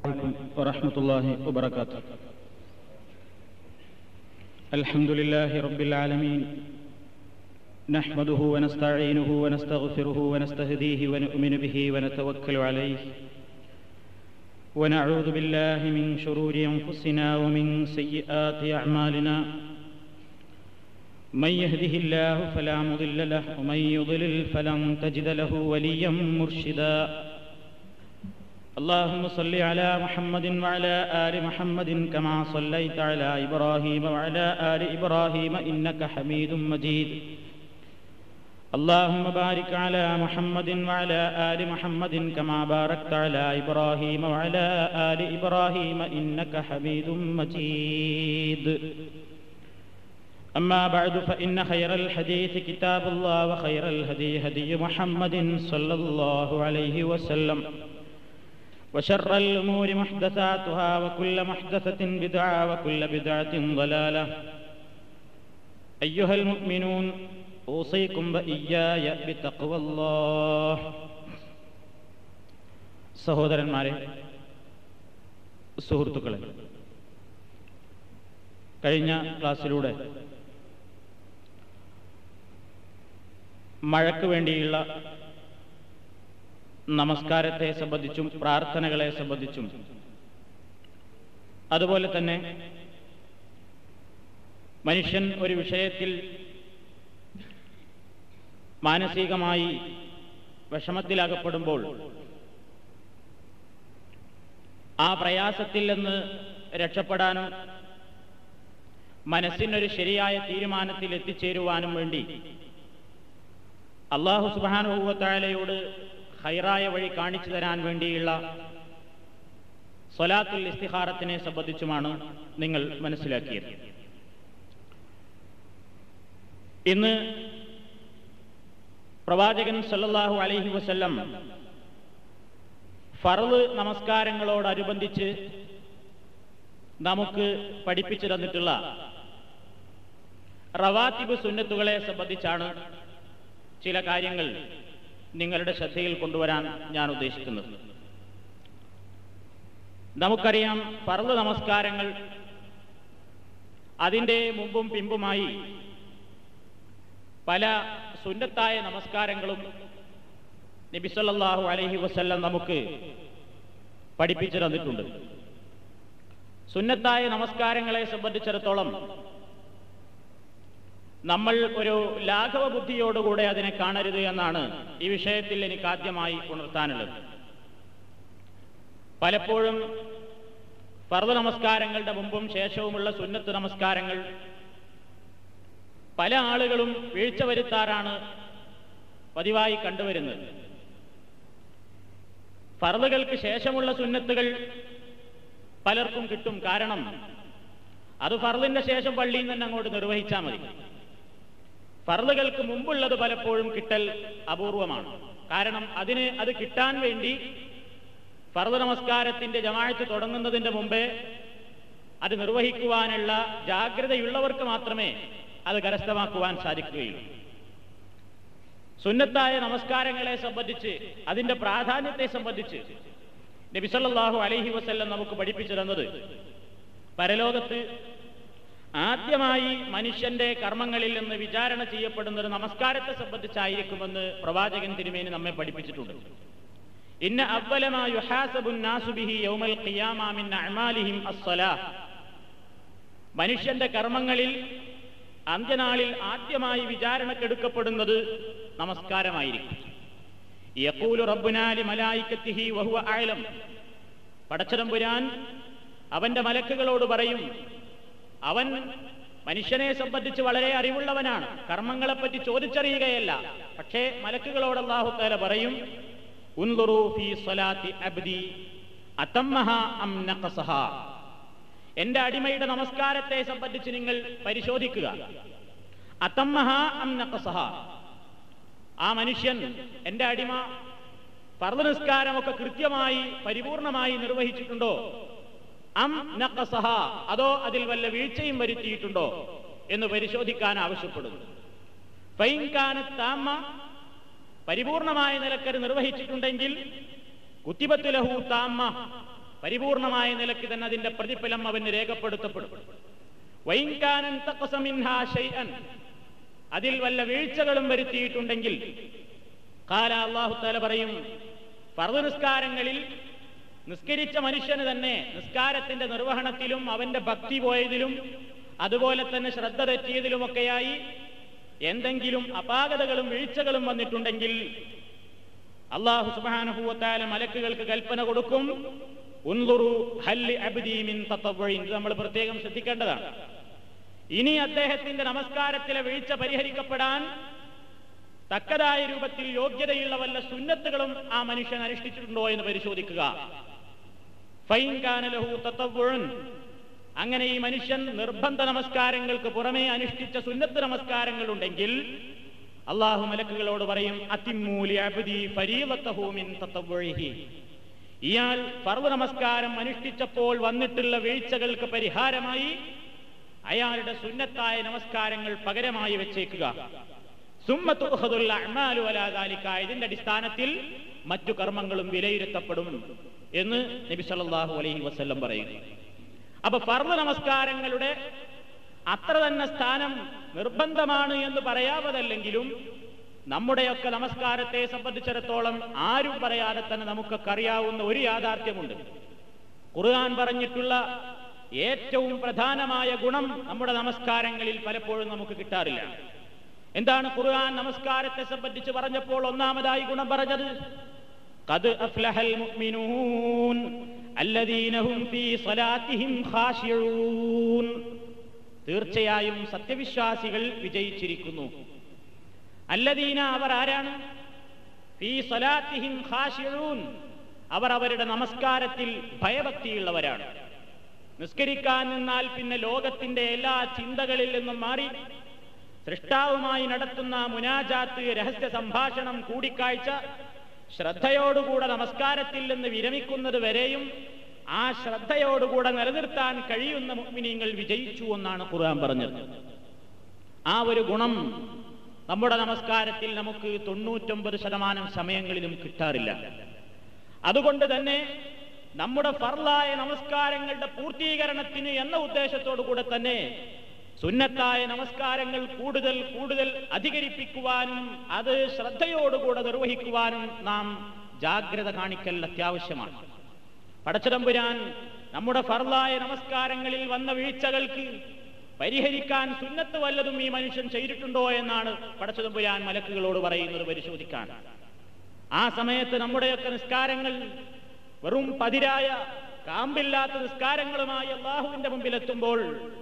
عليكم ورحمة الله وبركاته. الحمد لله رب العالمين، نحمده ونستعينه ونستغفره ونستهديه ونؤمن به ونتوكل عليه، ونعوذ بالله من شرور أنفسنا ومن سيئات أعمالنا، من يهده الله فلا مضل له ومن يضلل فلن تجد له وليا مرشدا. اللهم صل على محمد وعلى آل محمد كما صليت على إبراهيم وعلى آل إبراهيم إنك حميد مجيد. اللهم بارك على محمد وعلى آل محمد كما باركت على إبراهيم وعلى آل إبراهيم إنك حميد مجيد. أما بعد فإن خير الحديث كتاب الله وخير الهدي هدي محمد صلى الله عليه وسلم، وشر الأمور محدثاتها وكل محدثة بدعة وكل بدعة ضلالة. أيها المؤمنون أوصيكم وإياي بتقوى الله. സഹോദരന്മാരെ, സുഹൃത്തുക്കളെ, കഴിഞ്ഞ ക്ലാസ്സിലൂടെ മഴയ്ക്ക് വേണ്ടിയുള്ള നമസ്കാരത്തെ സംബന്ധിച്ചും പ്രാർത്ഥനകളെ സംബന്ധിച്ചും അതുപോലെ തന്നെ മനുഷ്യൻ ഒരു വിഷയത്തിൽ മാനസികമായി വിഷമത്തിലകപ്പെടുമ്പോൾ ആ പ്രയാസത്തിൽ നിന്ന് രക്ഷപ്പെടാനും മനസ്സിനൊരു ശരിയായ തീരുമാനത്തിൽ എത്തിച്ചേരുവാനും വേണ്ടി അല്ലാഹു സുബ്ഹാനഹു വ തആലയോട് ഖൈറായ വഴി കാണിച്ചു തരാൻ വേണ്ടിയുള്ള സ്വലാത്തുൽ ഇസ്തിഖാറത്തിനെ സംബന്ധിച്ചുമാണ് നിങ്ങൾ മനസ്സിലാക്കിയത്. ഇന്ന് പ്രവാചകൻ സല്ലല്ലാഹു അലൈഹി വസല്ലം ഫർള് നമസ്കാരങ്ങളോടനുബന്ധിച്ച് നമുക്ക് പഠിപ്പിച്ചു തന്നിട്ടുള്ള റവാത്തിബ് സുന്നത്തുകളെ സംബന്ധിച്ചാണ് ചില കാര്യങ്ങൾ നിങ്ങളുടെ ശ്രദ്ധയിൽ കൊണ്ടുവരാൻ ഞാൻ ഉദ്ദേശിക്കുന്നത്. നമുക്കറിയാം, ഫർള് നമസ്കാരങ്ങൾ അതിൻ്റെ മുമ്പും പിമ്പുമായി പല സുന്നത്തായ നമസ്കാരങ്ങളും നബി സല്ലല്ലാഹു അലൈഹി വസല്ലം നമുക്ക് പഠിപ്പിച്ചു തന്നിട്ടുണ്ട്. സുന്നത്തായ നമസ്കാരങ്ങളെ സംബന്ധിച്ചിടത്തോളം നമ്മൾ ഒരു ലാഘവ ബുദ്ധിയോടുകൂടെ അതിനെ കാണരുത് എന്നാണ് ഈ വിഷയത്തിൽ എനിക്ക് ആദ്യമായി ഉണർത്താനുള്ളത്. പലപ്പോഴും ഫർള് നമസ്കാരങ്ങളുടെ മുമ്പും ശേഷവുമുള്ള സുന്നത്ത് നമസ്കാരങ്ങൾ പല ആളുകളും വീഴ്ച വരുത്താറാണ് പതിവായി കണ്ടുവരുന്നത്. ഫർളുകൾക്ക് ശേഷമുള്ള സുന്നത്തുകൾ പലർക്കും കിട്ടും. കാരണം അത് ഫർളിന്റെ ശേഷം പള്ളിയിൽ നിന്ന് തന്നെ അങ്ങോട്ട് നിർവഹിച്ചാൽ മതി. ഫർളുകൾക്ക് മുമ്പുള്ളത് പലപ്പോഴും കിട്ടൽ അപൂർവമാണ്. കാരണം അത് കിട്ടാൻ വേണ്ടി ഫർള് നമസ്കാരത്തിന്റെ ജമാഅത്ത് തുടങ്ങുന്നതിന്റെ മുമ്പേ അത് നിർവഹിക്കുവാനുള്ള ജാഗ്രതയുള്ളവർക്ക് മാത്രമേ അത് കരസ്ഥമാക്കുവാൻ സാധിക്കുകയുള്ളൂ. സുന്നത്തായ നമസ്കാരങ്ങളെ സംബന്ധിച്ച്, അതിന്റെ പ്രാധാന്യത്തെ സംബന്ധിച്ച് നബി സല്ലല്ലാഹു അലൈഹി വസല്ലം നമുക്ക് പഠിപ്പിച്ചു തന്നത് പരലോകത്ത് ആദ്യമായി മനുഷ്യന്റെ കർമ്മങ്ങളിൽ നിന്ന് വിചാരണ ചെയ്യപ്പെടുന്നത് നമസ്കാരത്തെ സംബന്ധിച്ചായിരിക്കുമെന്ന് പ്രവാചകൻ തിരുമേനി നമ്മെ പഠിപ്പിച്ചിട്ടുണ്ട്. ഇന്ന അവ്വല മാ യുഹാസബു നാസു ബിഹി യൗമൽ ഖിയാമ മിൻ അഅമാലിഹിം അസ്സലാഹ്. മനുഷ്യന്റെ കർമ്മങ്ങളിൽ അന്ത്യനാളിൽ ആദ്യമായി വിചാരണക്കെടുക്കപ്പെടുന്നത് നമസ്കാരമായിരിക്കും. യഖൂലു റബ്ബുനാ ലിമലായികതിഹി വഹുവ അഅലം. പടച്ചതമ്പുരാൻ അവന്റെ മലക്കുകളോട് പറയും, അവൻ മനുഷ്യനെ സംബന്ധിച്ച് വളരെ അറിവുള്ളവനാണ്, കർമ്മങ്ങളെപ്പറ്റി ചോദിച്ചറിയുകയല്ല. പക്ഷേ മലക്കുകളോട് അല്ലാഹു തആല പറയും, ഉൻദുറൂ ഫീ സ്വലാത്തി അബ്ദി അതമ്മഹാ അം നഖസഹാ. എന്റെ അടിമയുടെ നമസ്കാരത്തെ സംബന്ധിച്ച് നിങ്ങൾ പരിശോധിക്കുക. അതമ്മഹാ അം നഖസഹാ. ആ മനുഷ്യൻ, എന്റെ അടിമ, ഫർള് നിസ്കാരമൊക്കെ കൃത്യമായി പരിപൂർണമായി നിർവഹിച്ചിട്ടുണ്ടോ, അം നഖസഹ, അതോ അതിൽ വല്ല വീഴ്ചയും വരുത്തിയിട്ടുണ്ടോ എന്ന് പരിശോധിക്കാൻ ആവശ്യപ്പെടുന്നു. ഫൈൻ കാനത് താമ്മ, പരിപൂർണമായ നിലക്കര് നിർവഹിച്ചിട്ടുണ്ടെങ്കിൽ കുത്തിബത്ത് ലഹു താമ്മ, പരിപൂർണമായ നിലയ്ക്ക് തന്നെ അതിന്റെ പ്രതിഫലം അവന് രേഖപ്പെടുത്തപ്പെടും. വഇൻ കാന തഖസ മിൻഹാ ശൈഅൻ, അതിൽ വല്ല വീഴ്ചകളും വരുത്തിയിട്ടുണ്ടെങ്കിൽ ഖാല, അല്ലാഹു തആല പറയും, ഫർദ് നിസ്കാരങ്ങളിൽ നിസ്കരിച്ച മനുഷ്യന് തന്നെ നിസ്കാരത്തിന്റെ നിർവഹണത്തിലും അവന്റെ ഭക്തി പോയതിലും അതുപോലെ തന്നെ ശ്രദ്ധ തെറ്റിയതിലുമൊക്കെയായി എന്തെങ്കിലും അപാകതകളും വീഴ്ചകളും വന്നിട്ടുണ്ടെങ്കിൽ അല്ലാഹു സുബ്ഹാനഹു വ തആല മലക്കുകൾക്ക് കൽപ്പന കൊടുക്കും, ഉൻദുറു ഹൽ അബ്ദി മിൻ തതവ്വുഇൻ. ഇത് നമ്മൾ പ്രത്യേകം ശ്രദ്ധിക്കേണ്ടതാണ്. ഇനി അദ്ദേഹത്തിന്റെ നമസ്കാരത്തിലെ വീഴ്ച പരിഹരിക്കപ്പെടാൻ തക്കതായ രൂപത്തിൽ യോഗ്യതയുള്ള വല്ല സുന്നത്തുകളും ആ മനുഷ്യൻ അനുഷ്ഠിച്ചിട്ടുണ്ടോ എന്ന് പരിശോധിക്കുക. ഫൈൻ കാന ലഹു തതവ്വുഉൻ, അങ്ങനെ ഈ മനുഷ്യൻ നിർബന്ധ നമസ്കാരങ്ങൾക്ക് പുറമേ അനുഷ്ഠിച്ച സുന്നത്ത് നമസ്കാരങ്ങൾ ഉണ്ടെങ്കിൽ അല്ലാഹു മലക്കുകളോട് പറയും, അതിമ്മൂ ലിഅബ്ദി ഫരീളതഹു മിൻ തതവ്വുഇഹി. ഇയാൾ ഫർദ് നമസ്കാരം അനുഷ്ഠിച്ചപ്പോൾ വന്നിട്ടുള്ള വീഴ്ചകൾക്ക് പരിഹാരമായി അയാളുടെ സുന്നത്തായ നമസ്കാരങ്ങൾ പകരമായി വെച്ചേക്കുക. സുമ്മ തുഖദുൽ അഅ്മാലു അലാ ദാലിക, ഇതിന്റെ അടിസ്ഥാനത്തിൽ മറ്റു കർമ്മങ്ങളും വിലയിരുത്തപ്പെടും എന്ന് നബി സല്ലല്ലാഹു അലൈഹി വസല്ലം പറയുന്നു. അപ്പൊ ഫർദ് നമസ്കാരങ്ങളുടെ അത്ര തന്നെ സ്ഥാനം നിർബന്ധമാണ് എന്ന് പറയാവതല്ലെങ്കിലും നമ്മുടെയൊക്കെ നമസ്കാരത്തെ സംബന്ധിച്ചിടത്തോളം ആരും പറയാതെ തന്നെ നമുക്കൊക്കെ അറിയാവുന്ന ഒരു യാഥാർത്ഥ്യമുണ്ട്. ഖുർആൻ പറഞ്ഞിട്ടുള്ള ഏറ്റവും പ്രധാനമായ ഗുണം നമ്മുടെ നമസ്കാരങ്ങളിൽ പലപ്പോഴും നമുക്ക് കിട്ടാറില്ല. എന്താണ് ഖുർആൻ നമസ്കാരത്തെ സംബന്ധിച്ച് പറഞ്ഞപ്പോൾ ഒന്നാമതായി ഗുണം പറഞ്ഞത്? ഖദ് അഫ്ലഹൽ മുഅ്മിനൂൻ അല്ലദീന ഹും ഫീ സ്വലാത്തിഹിം ഖാശിഊൻ. തീർച്ചയായും സത്യവിശ്വാസികൾ വിജയിച്ചിരിക്കുന്നു. അല്ലദീന, അവർ ആരാണ്? ഫീ സ്വലാത്തിഹിം ഖാശിഊൻ, അവർ അവരുടെ നമസ്കാരത്തിൽ ഭയഭക്തിയുള്ളവരാണ്. നിസ്കരിക്കാൻ നിന്നാൽ പിന്നെ ലോകത്തിന്റെ എല്ലാ ചിന്തകളിൽ നിന്നും മാറി സൃഷ്ടാവുമായി നടത്തുന്ന മുനാജാത്ത്, രഹസ്യ സംഭാഷണം, കൂടിക്കാഴ്ച ശ്രദ്ധയോടുകൂടെ നമസ്കാരത്തിൽ നിന്ന് വിരമിക്കുന്നത് വരെയും ആ ശ്രദ്ധയോടുകൂടെ നിലനിർത്താൻ കഴിയുന്ന മുഅ്മിനീങ്ങൾ വിജയിച്ചു എന്നാണ് ഖുർആൻ പറഞ്ഞത്. ആ ഒരു ഗുണം നമ്മുടെ നമസ്കാരത്തിൽ നമുക്ക് 99% സമയങ്ങളിലും കിട്ടാറില്ല. അതുകൊണ്ട് തന്നെ നമ്മുടെ ഫർളായ നമസ്കാരങ്ങളുടെ പൂർത്തീകരണത്തിന് എന്ന ഉദ്ദേശത്തോടു കൂടെ തന്നെ സുന്നത്തായ നമസ്കാരങ്ങൾ കൂടുതൽ കൂടുതൽ അധികരിപ്പിക്കുവാനും അത് ശ്രദ്ധയോടുകൂടെ നിർവഹിക്കുവാനും നാം ജാഗ്രത കാണിക്കൽ അത്യാവശ്യമാണ്. പടച്ചതമ്പുരാൻ നമ്മുടെ ഫർളായ നമസ്കാരങ്ങളിൽ വന്ന വീഴ്ചകൾക്ക് പരിഹരിക്കാൻ സുന്നത്ത് വല്ലതും ഈ മനുഷ്യൻ ചെയ്തിട്ടുണ്ടോ എന്നാണ് പടച്ചതമ്പുരാൻ മലക്കുകളോട് പറയുന്നത് പരിശോധിക്കാൻ. ആ സമയത്ത് നമ്മുടെയൊക്കെ നിസ്കാരങ്ങൾ വെറും പതിരായ കാമ്പില്ലാത്ത നിസ്കാരങ്ങളുമായി അല്ലാഹുവിന്റെ മുമ്പിലെത്തുമ്പോൾ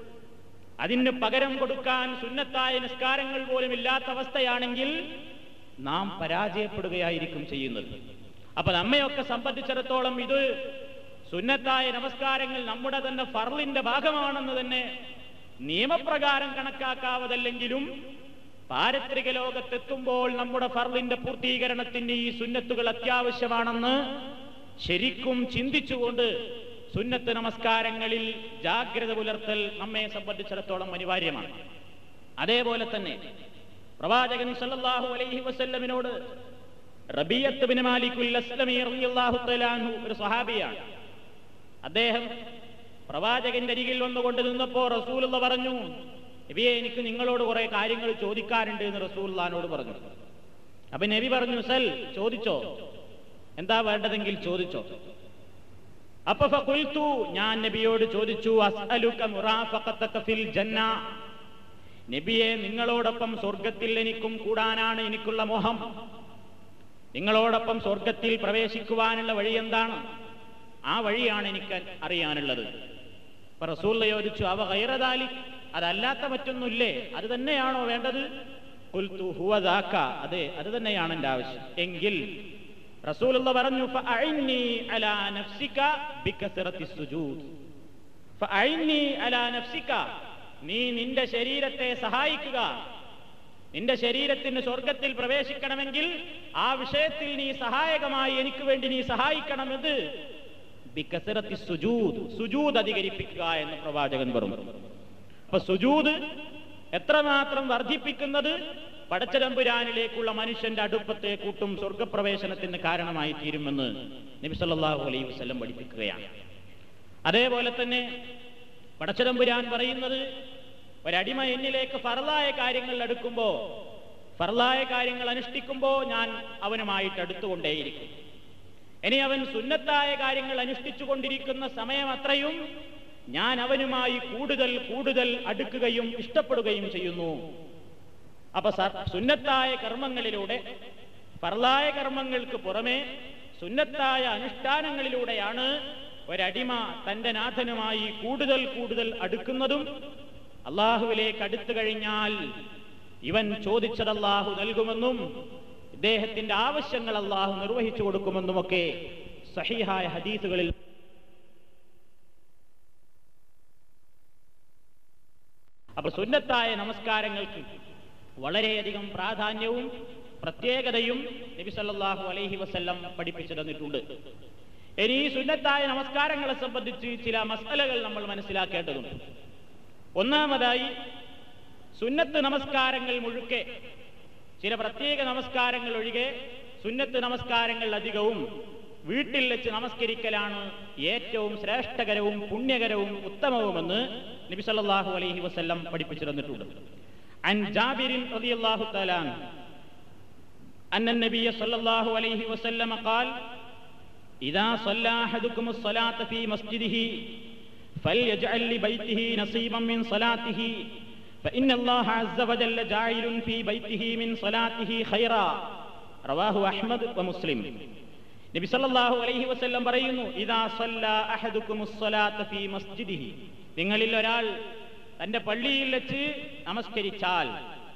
അതിന് പകരം കൊടുക്കാൻ സുന്നത്തായ നിസ്കാരങ്ങൾ പോലും ഇല്ലാത്ത അവസ്ഥയാണെങ്കിൽ നാം പരാജയപ്പെടുകയായിരിക്കും ചെയ്യുന്നത്. അപ്പൊ നമ്മയൊക്കെ സംബന്ധിച്ചിടത്തോളം ഇത് സുന്നത്തായ നമസ്കാരങ്ങൾ നമ്മുടെ തന്നെ ഫർളിന്റെ ഭാഗമാണെന്ന് തന്നെ നിയമപ്രകാരം കണക്കാക്കാവതല്ലെങ്കിലും പാരത്രിക ലോകത്തെത്തുമ്പോൾ നമ്മുടെ ഫർളിന്റെ പൂർത്തീകരണത്തിന് ഈ സുന്നത്തുകൾ അത്യാവശ്യമാണെന്ന് ശരിക്കും ചിന്തിച്ചുകൊണ്ട് സുന്നത്ത് നമസ്കാരങ്ങളിൽ ജാഗ്രത പുലർത്തൽ നമ്മെ സംബന്ധിച്ചിടത്തോളം അനിവാര്യമാണ്. അതേപോലെ തന്നെ പ്രവാചകൻ സല്ലല്ലാഹു അലൈഹി വസല്ലമിനോട് റബീഅത്ത് ബിൻ മാലിക്കുൽ അസ്ലമി റളിയല്ലാഹു തആല അൻഹു, ഒരു സ്വഹാബിയാണ്, അദ്ദേഹം പ്രവാചകന്റെ അരികിൽ വന്നുകൊണ്ട് നിന്നപ്പോൾ റസൂലുള്ളാഹി പറഞ്ഞു, നബിയെ, എനിക്ക് നിങ്ങളോട് കുറെ കാര്യങ്ങൾ ചോദിക്കാറുണ്ട് എന്ന് റസൂലുള്ളാഹിനോട് പറഞ്ഞു. അപ്പൊ നബി പറഞ്ഞു, സൽ, ചോദിച്ചോ, എന്താ വേണ്ടതെങ്കിൽ ചോദിച്ചോ. അപ്പൊ ഫഖുൽതു, ഞാൻ നബിയോട് ചോദിച്ചു, അസ്അലുക മുറാഫഖതക ഫിൽ ജന്ന, നബിയെ, നിങ്ങളോടൊപ്പം സ്വർഗത്തിൽ എനിക്കും കൂടാനാണ് എനിക്കുള്ള മോഹം. നിങ്ങളോടൊപ്പം സ്വർഗത്തിൽ പ്രവേശിക്കുവാനുള്ള വഴി എന്താണ്? ആ വഴിയാണ് എനിക്ക് അറിയാനുള്ളത്. അപ്പൊ റസൂൽ ചോദിച്ചു, അവ ഗൈറ ദാലിക്, അതല്ലാത്ത മറ്റൊന്നുമില്ലേ? അത് തന്നെയാണോ വേണ്ടത്? ഖുൽതു ഹുവ ദാക, അതെ, അത് തന്നെയാണ് എൻ്റെ ആവശ്യം. എങ്കിൽ റസൂലുള്ളാഹി പറഞ്ഞു, ഫഅഇന്നി അലാ നഫ്സിക ബികസറത്തി സുജൂദ്. ഫഅഇന്നി അലാ നഫ്സിക, നീ നിന്റെ ശരീരത്തെ സഹായിക്കുക. നിന്റെ ശരീരത്തിന് സ്വർഗത്തിൽ പ്രവേശിക്കണമെങ്കിൽ ആ വിഷയത്തിൽ നീ സഹായകമായി എനിക്ക് വേണ്ടി നീ സഹായിക്കണമെന്ന് ബികസറത്തി സുജൂദ്, സുജൂദ് അധികരിപ്പിക്കുക എന്ന് പ്രവാചകൻ പറഞ്ഞു. അപ്പൊ സുജൂദ് എത്രമാത്രം വർദ്ധിപ്പിക്കുന്നത് പടച്ചതമ്പുരാനിലേക്കുള്ള മനുഷ്യന്റെ അടുപ്പത്തെ കൂട്ടും സ്വർഗപ്രവേശനത്തിന് കാരണമായി തീരുമെന്ന് നബി സല്ലല്ലാഹു അലൈഹി വസല്ലം പഠിപ്പിക്കുകയാണ്. അതേപോലെ തന്നെ പടച്ചതമ്പുരാൻ പറയുന്നത്, ഒരടിമ എന്നിലേക്ക് ഫർളായ കാര്യങ്ങൾ അടുക്കുമ്പോ, ഫർളായ കാര്യങ്ങൾ അനുഷ്ഠിക്കുമ്പോ ഞാൻ അവനുമായിട്ട് അടുത്തുകൊണ്ടേയിരിക്കും. ഇനി അവൻ സുന്നത്തായ കാര്യങ്ങൾ അനുഷ്ഠിച്ചുകൊണ്ടിരിക്കുന്ന സമയം അത്രയും ഞാൻ അവനുമായി കൂടുതൽ കൂടുതൽ അടുക്കുകയും ഇഷ്ടപ്പെടുകയും ചെയ്യുന്നു. അപ്പൊ സുന്നത്തായ കർമ്മങ്ങളിലൂടെ, ഫർളായ കർമ്മങ്ങൾക്ക് പുറമെ സുന്നത്തായ അനുഷ്ഠാനങ്ങളിലൂടെയാണ് ഒരടിമ തന്റെ നാഥനുമായി കൂടുതൽ കൂടുതൽ അടുക്കുന്നതും അള്ളാഹുവിലേക്ക് അടുത്തു കഴിഞ്ഞാൽ ഇവൻ ചോദിച്ചത് അള്ളാഹു നൽകുമെന്നും ഇദ്ദേഹത്തിന്റെ ആവശ്യങ്ങൾ അള്ളാഹു നിർവഹിച്ചു കൊടുക്കുമെന്നുമൊക്കെ സഹീഹായ ഹദീസുകളിൽ. അപ്പൊ സുന്നത്തായ നമസ്കാരങ്ങൾക്ക് വളരെയധികം പ്രാധാന്യവും പ്രത്യേകതയും നബി സല്ലല്ലാഹു അലൈഹി വസല്ലം പഠിപ്പിച്ചു തന്നിട്ടുണ്ട്. ഇനി ഈ സുന്നത്തായ നമസ്കാരങ്ങളെ സംബന്ധിച്ച് ചില മസ്അലകൾ നമ്മൾ മനസ്സിലാക്കേണ്ടതുണ്ട്. ഒന്നാമതായി, സുന്നത്ത് നമസ്കാരങ്ങൾ മുഴുക്കെ, ചില പ്രത്യേക നമസ്കാരങ്ങൾ ഒഴികെ സുന്നത്ത് നമസ്കാരങ്ങൾ അധികവും വീട്ടിൽ വെച്ച് നമസ്കരിക്കലാണ് ഏറ്റവും ശ്രേഷ്ഠകരവും പുണ്യകരവും ഉത്തമവുമെന്ന് നബി സല്ലല്ലാഹു അലൈഹി വസല്ലം പഠിപ്പിച്ചു തന്നിട്ടുണ്ട്. അൻ ജാബിർ റളിയല്ലാഹു തആല അന്ന നബിയ സല്ലല്ലാഹു അലൈഹി വസല്ലം ഖാൽ ഇദാ സല്ല അഹദുകുമുസ് സ്വലാത ഫീ മസ്ജിദിഹി ഫൽയജ്അൽ ലിബൈതിഹി നസീബൻ മിൻ സ്വലാത്തിഹി فإن الله عز وجل جاعل في بيته من صلاته خيرا رواه أحمد ومسلم. നബി സല്ലല്ലാഹു അലൈഹി വസല്ലം പറയുന്നു, ഇദാ സല്ല അഹദുകുമുസ് സ്വലാത ഫീ മസ്ജിദിഹി, നിങ്ങളിൽ ഒരാൾ തന്റെ പള്ളിയിൽ വെച്ച് നമസ്കരിച്ചാൽ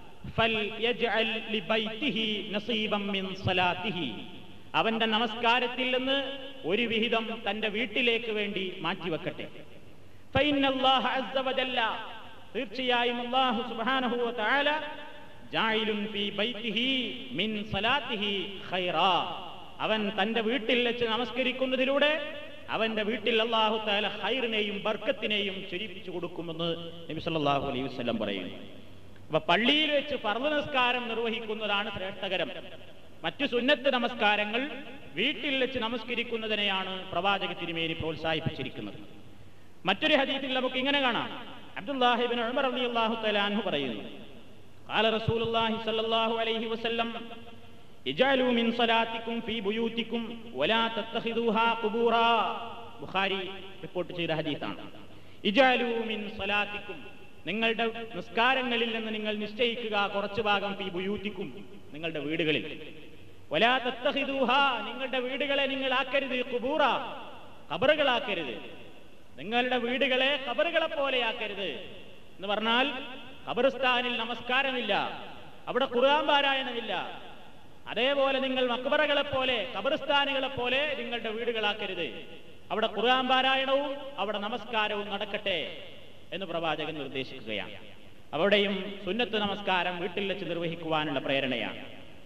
ഫൽയജ്അൽ ലിബൈതിഹി നസീബൻ മിൻ സ്വലാത്തിഹി, അവന്റെ നമസ്കാരത്തിൽ നിന്ന് ഒരു വിഹിതം തന്റെ വീട്ടിലേക്ക് വേണ്ടി മാറ്റിവെക്കട്ടെ. ഫഇന്നല്ലാഹ അസ്സ വജല്ല, തീർച്ചയായും അല്ലാഹു സുബ്ഹാനഹു വ തആല ജാഇലുൻ ഫീ ബൈതിഹി മിൻ സ്വലാത്തിഹി ഖൈറാ, അവൻ തന്റെ വീട്ടിൽ വെച്ച് നമസ്കരിക്കുന്നതിലൂടെ അവന്റെ വീട്ടിൽ അല്ലാഹു തആല ഖൈറിനെയും ബർക്കത്തിനെയും ചൊരിപ്പിച്ചു കൊടുക്കുമെന്ന് നബി സല്ലല്ലാഹു അലൈഹി വസല്ലം പറയുന്നു. അപ്പൊ പള്ളിയിൽ വെച്ച് ഫർള് നമസ്കാരം നിർവഹിക്കുന്നതാണ് ശ്രേഷ്ഠകരം. മറ്റു സുന്നത്ത് നമസ്കാരങ്ങൾ വീട്ടിൽ വെച്ച് നമസ്കരിക്കുന്നതിനെയാണ് പ്രവാചക തിരുമേനി പ്രോത്സാഹിപ്പിച്ചിരിക്കുന്നത്. മറ്റൊരു ഹദീസിൽ നമുക്ക് ഇങ്ങനെ കാണാം, അബ്ദുല്ലാഹി ഇബ്നു ഉമർ റളിയല്ലാഹു തആല അൻഹു പറയുന്നു, ഖാല റസൂലുള്ളാഹി സ്വല്ലല്ലാഹു അലൈഹി വസല്ലം ഇജഅലൂ മിൻ സ്വലാത്തികും ഫീ ബുയൂതികും വലാ തത്തഖിദൂഹാ ഖുബൂറാ. ബുഖാരി റിപ്പോർട്ട് ചെയ്ത ഹദീസാണ്. ഇജഅലൂ മിൻ സ്വലാത്തികും, നിങ്ങളുടെ നിസ്കാരങ്ങളിൽ നിന്ന് നിങ്ങൾ നിശ്ചയിക്കുക കുറച്ചു ഭാഗം ഫീ ബുയൂതികും, നിങ്ങളുടെ വീടുകളിൽ, വലാ തത്തഖിദൂഹാ, നിങ്ങളുടെ വീടുകളെ നിങ്ങൾ ആക്കരുത് ഖുബൂറ, ഖബറുകളാക്കരുത്, നിങ്ങളുടെ വീടുകളെ ഖബറുകളെ പോലെയാക്കരുത്. എന്ന് പറഞ്ഞാൽ ഖബർസ്ഥാനിൽ നമസ്കാരമില്ല, അവിടെ ഖുർആൻ പാരായണമില്ല. അതേപോലെ നിങ്ങൾ മക്ബറകളെ പോലെ, ഖബർസ്ഥാനുകളെ പോലെ നിങ്ങളുടെ വീടുകളാക്കരുത്. അവിടെ ഖുർആൻ പാരായണവും അവിടെ നമസ്കാരവും നടക്കട്ടെ എന്ന് പ്രവാചകൻ നിർദ്ദേശിക്കുകയാണ്. അവിടെയും സുന്നത്ത് നമസ്കാരം വീട്ടിൽ വെച്ച് നിർവഹിക്കുവാനുള്ള പ്രേരണയാണ്.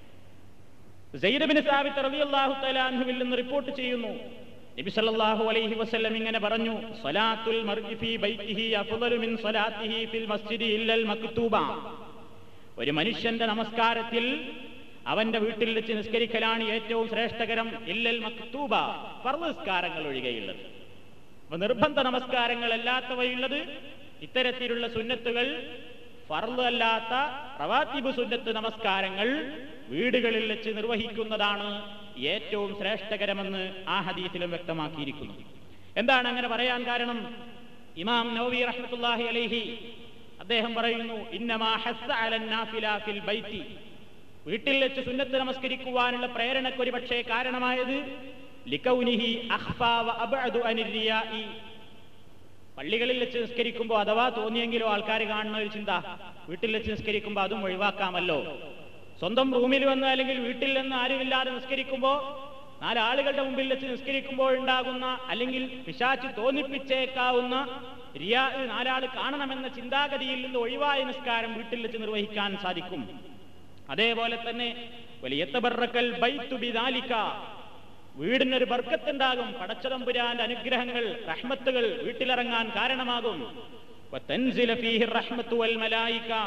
സയ്യിദ് ബിൻ സാബിത്ത് റളിയല്ലാഹു തആല അൻഹുവിൽ നിന്ന് റിപ്പോർട്ട് ചെയ്യുന്നു, നബി സല്ലല്ലാഹു അലൈഹി വസല്ലം ഇങ്ങനെ പറഞ്ഞു, സ്വലാത്തുൽ മർഇ ഫീ ബൈതിഹി അഫ്ളലു മിൻ സ്വലാത്തിഹി ഫിൽ മസ്ജിദി ഇല്ലൽ മക്തൂബ, ഒരു മനുഷ്യന്റെ നമസ്കാരത്തിൽ അവന്റെ വീട്ടിൽ വെച്ച് നിസ്കരിക്കലാണ് ഏറ്റവും ശ്രേഷ്ഠകരം, ഇല്ലൽ മക്തൂബ, ഫർള് നിസ്കാരങ്ങൾ ഒഴികെയുള്ളത്. അപ്പൊ നിർബന്ധ നമസ്കാരങ്ങൾ അല്ലാത്തവയുള്ളത്, ഇത്തരത്തിലുള്ള സുന്നത്തുകൾ, ഫർള് അല്ലാത്ത റവാത്തിബ് സുന്നത്ത് നമസ്കാരങ്ങൾ വീടുകളിൽ വെച്ച് നിർവഹിക്കുന്നതാണ് ഏറ്റവും ശ്രേഷ്ഠകരമെന്ന് ആ ഹദീസിലും വ്യക്തമാക്കിയിരിക്കുന്നു. എന്താണ് അങ്ങനെ പറയാൻ കാരണം? ഇമാം നവവി റഹ്മത്തുള്ളാഹി അലൈഹി അദ്ദേഹം പറയുന്നു, ഇന്നമാ ഹസ്സ അലൻ നാഫില ഫിൽ ബൈത്തി, വീട്ടിൽ വെച്ച് സുന്നത്ത് നമസ്കരിക്കുവാനുള്ള പ്രേരണയ്ക്ക് ഒരു പക്ഷേ കാരണമായത് ലികൗനിഹി അഖ്ഫാ വ അബ്അദു അനിർ റിയാഇ, പള്ളികളിൽ വെച്ച് നിസ്കരിക്കുമ്പോൾ അഥവാ തോന്നിയെങ്കിലോ ആൾക്കാർ കാണുന്ന ഒരു ചിന്ത, വീട്ടിൽ വെച്ച് നിസ്കരിക്കുമ്പോൾ അതും ഒഴിവാക്കാമല്ലോ. സ്വന്തം റൂമിൽ വന്ന് അല്ലെങ്കിൽ വീട്ടിൽ നിന്ന് ആരുമില്ലാതെ നിസ്കരിക്കുമ്പോൾ, നാലാളുകളുടെ മുമ്പിൽ വെച്ച് നിസ്കരിക്കുമ്പോൾ ഉണ്ടാകുന്ന അല്ലെങ്കിൽ പിശാച് തോന്നിപ്പിച്ചേക്കാവുന്ന റിയാ, നാലാൾ കാണണമെന്ന ചിന്താഗതിയിൽ നിന്ന് ഒഴിവായ നിസ്കാരം വീട്ടിൽ വെച്ച് നിർവഹിക്കാൻ സാധിക്കും. അതേപോലെ തന്നെ വലിയത്തബറക്കൽ ബൈതു ബിദാലിക, വീടിനൊരു ബർക്കത്തുണ്ടാകും, പടച്ചതമ്പുരാന്റെ അനുഗ്രഹങ്ങൾ, റഹ്മത്തുകൾ വീട്ടിലിറങ്ങാൻ കാരണമാകും. വതൻസില ഫീഹി റഹ്മത്തു വൽ മലായിക,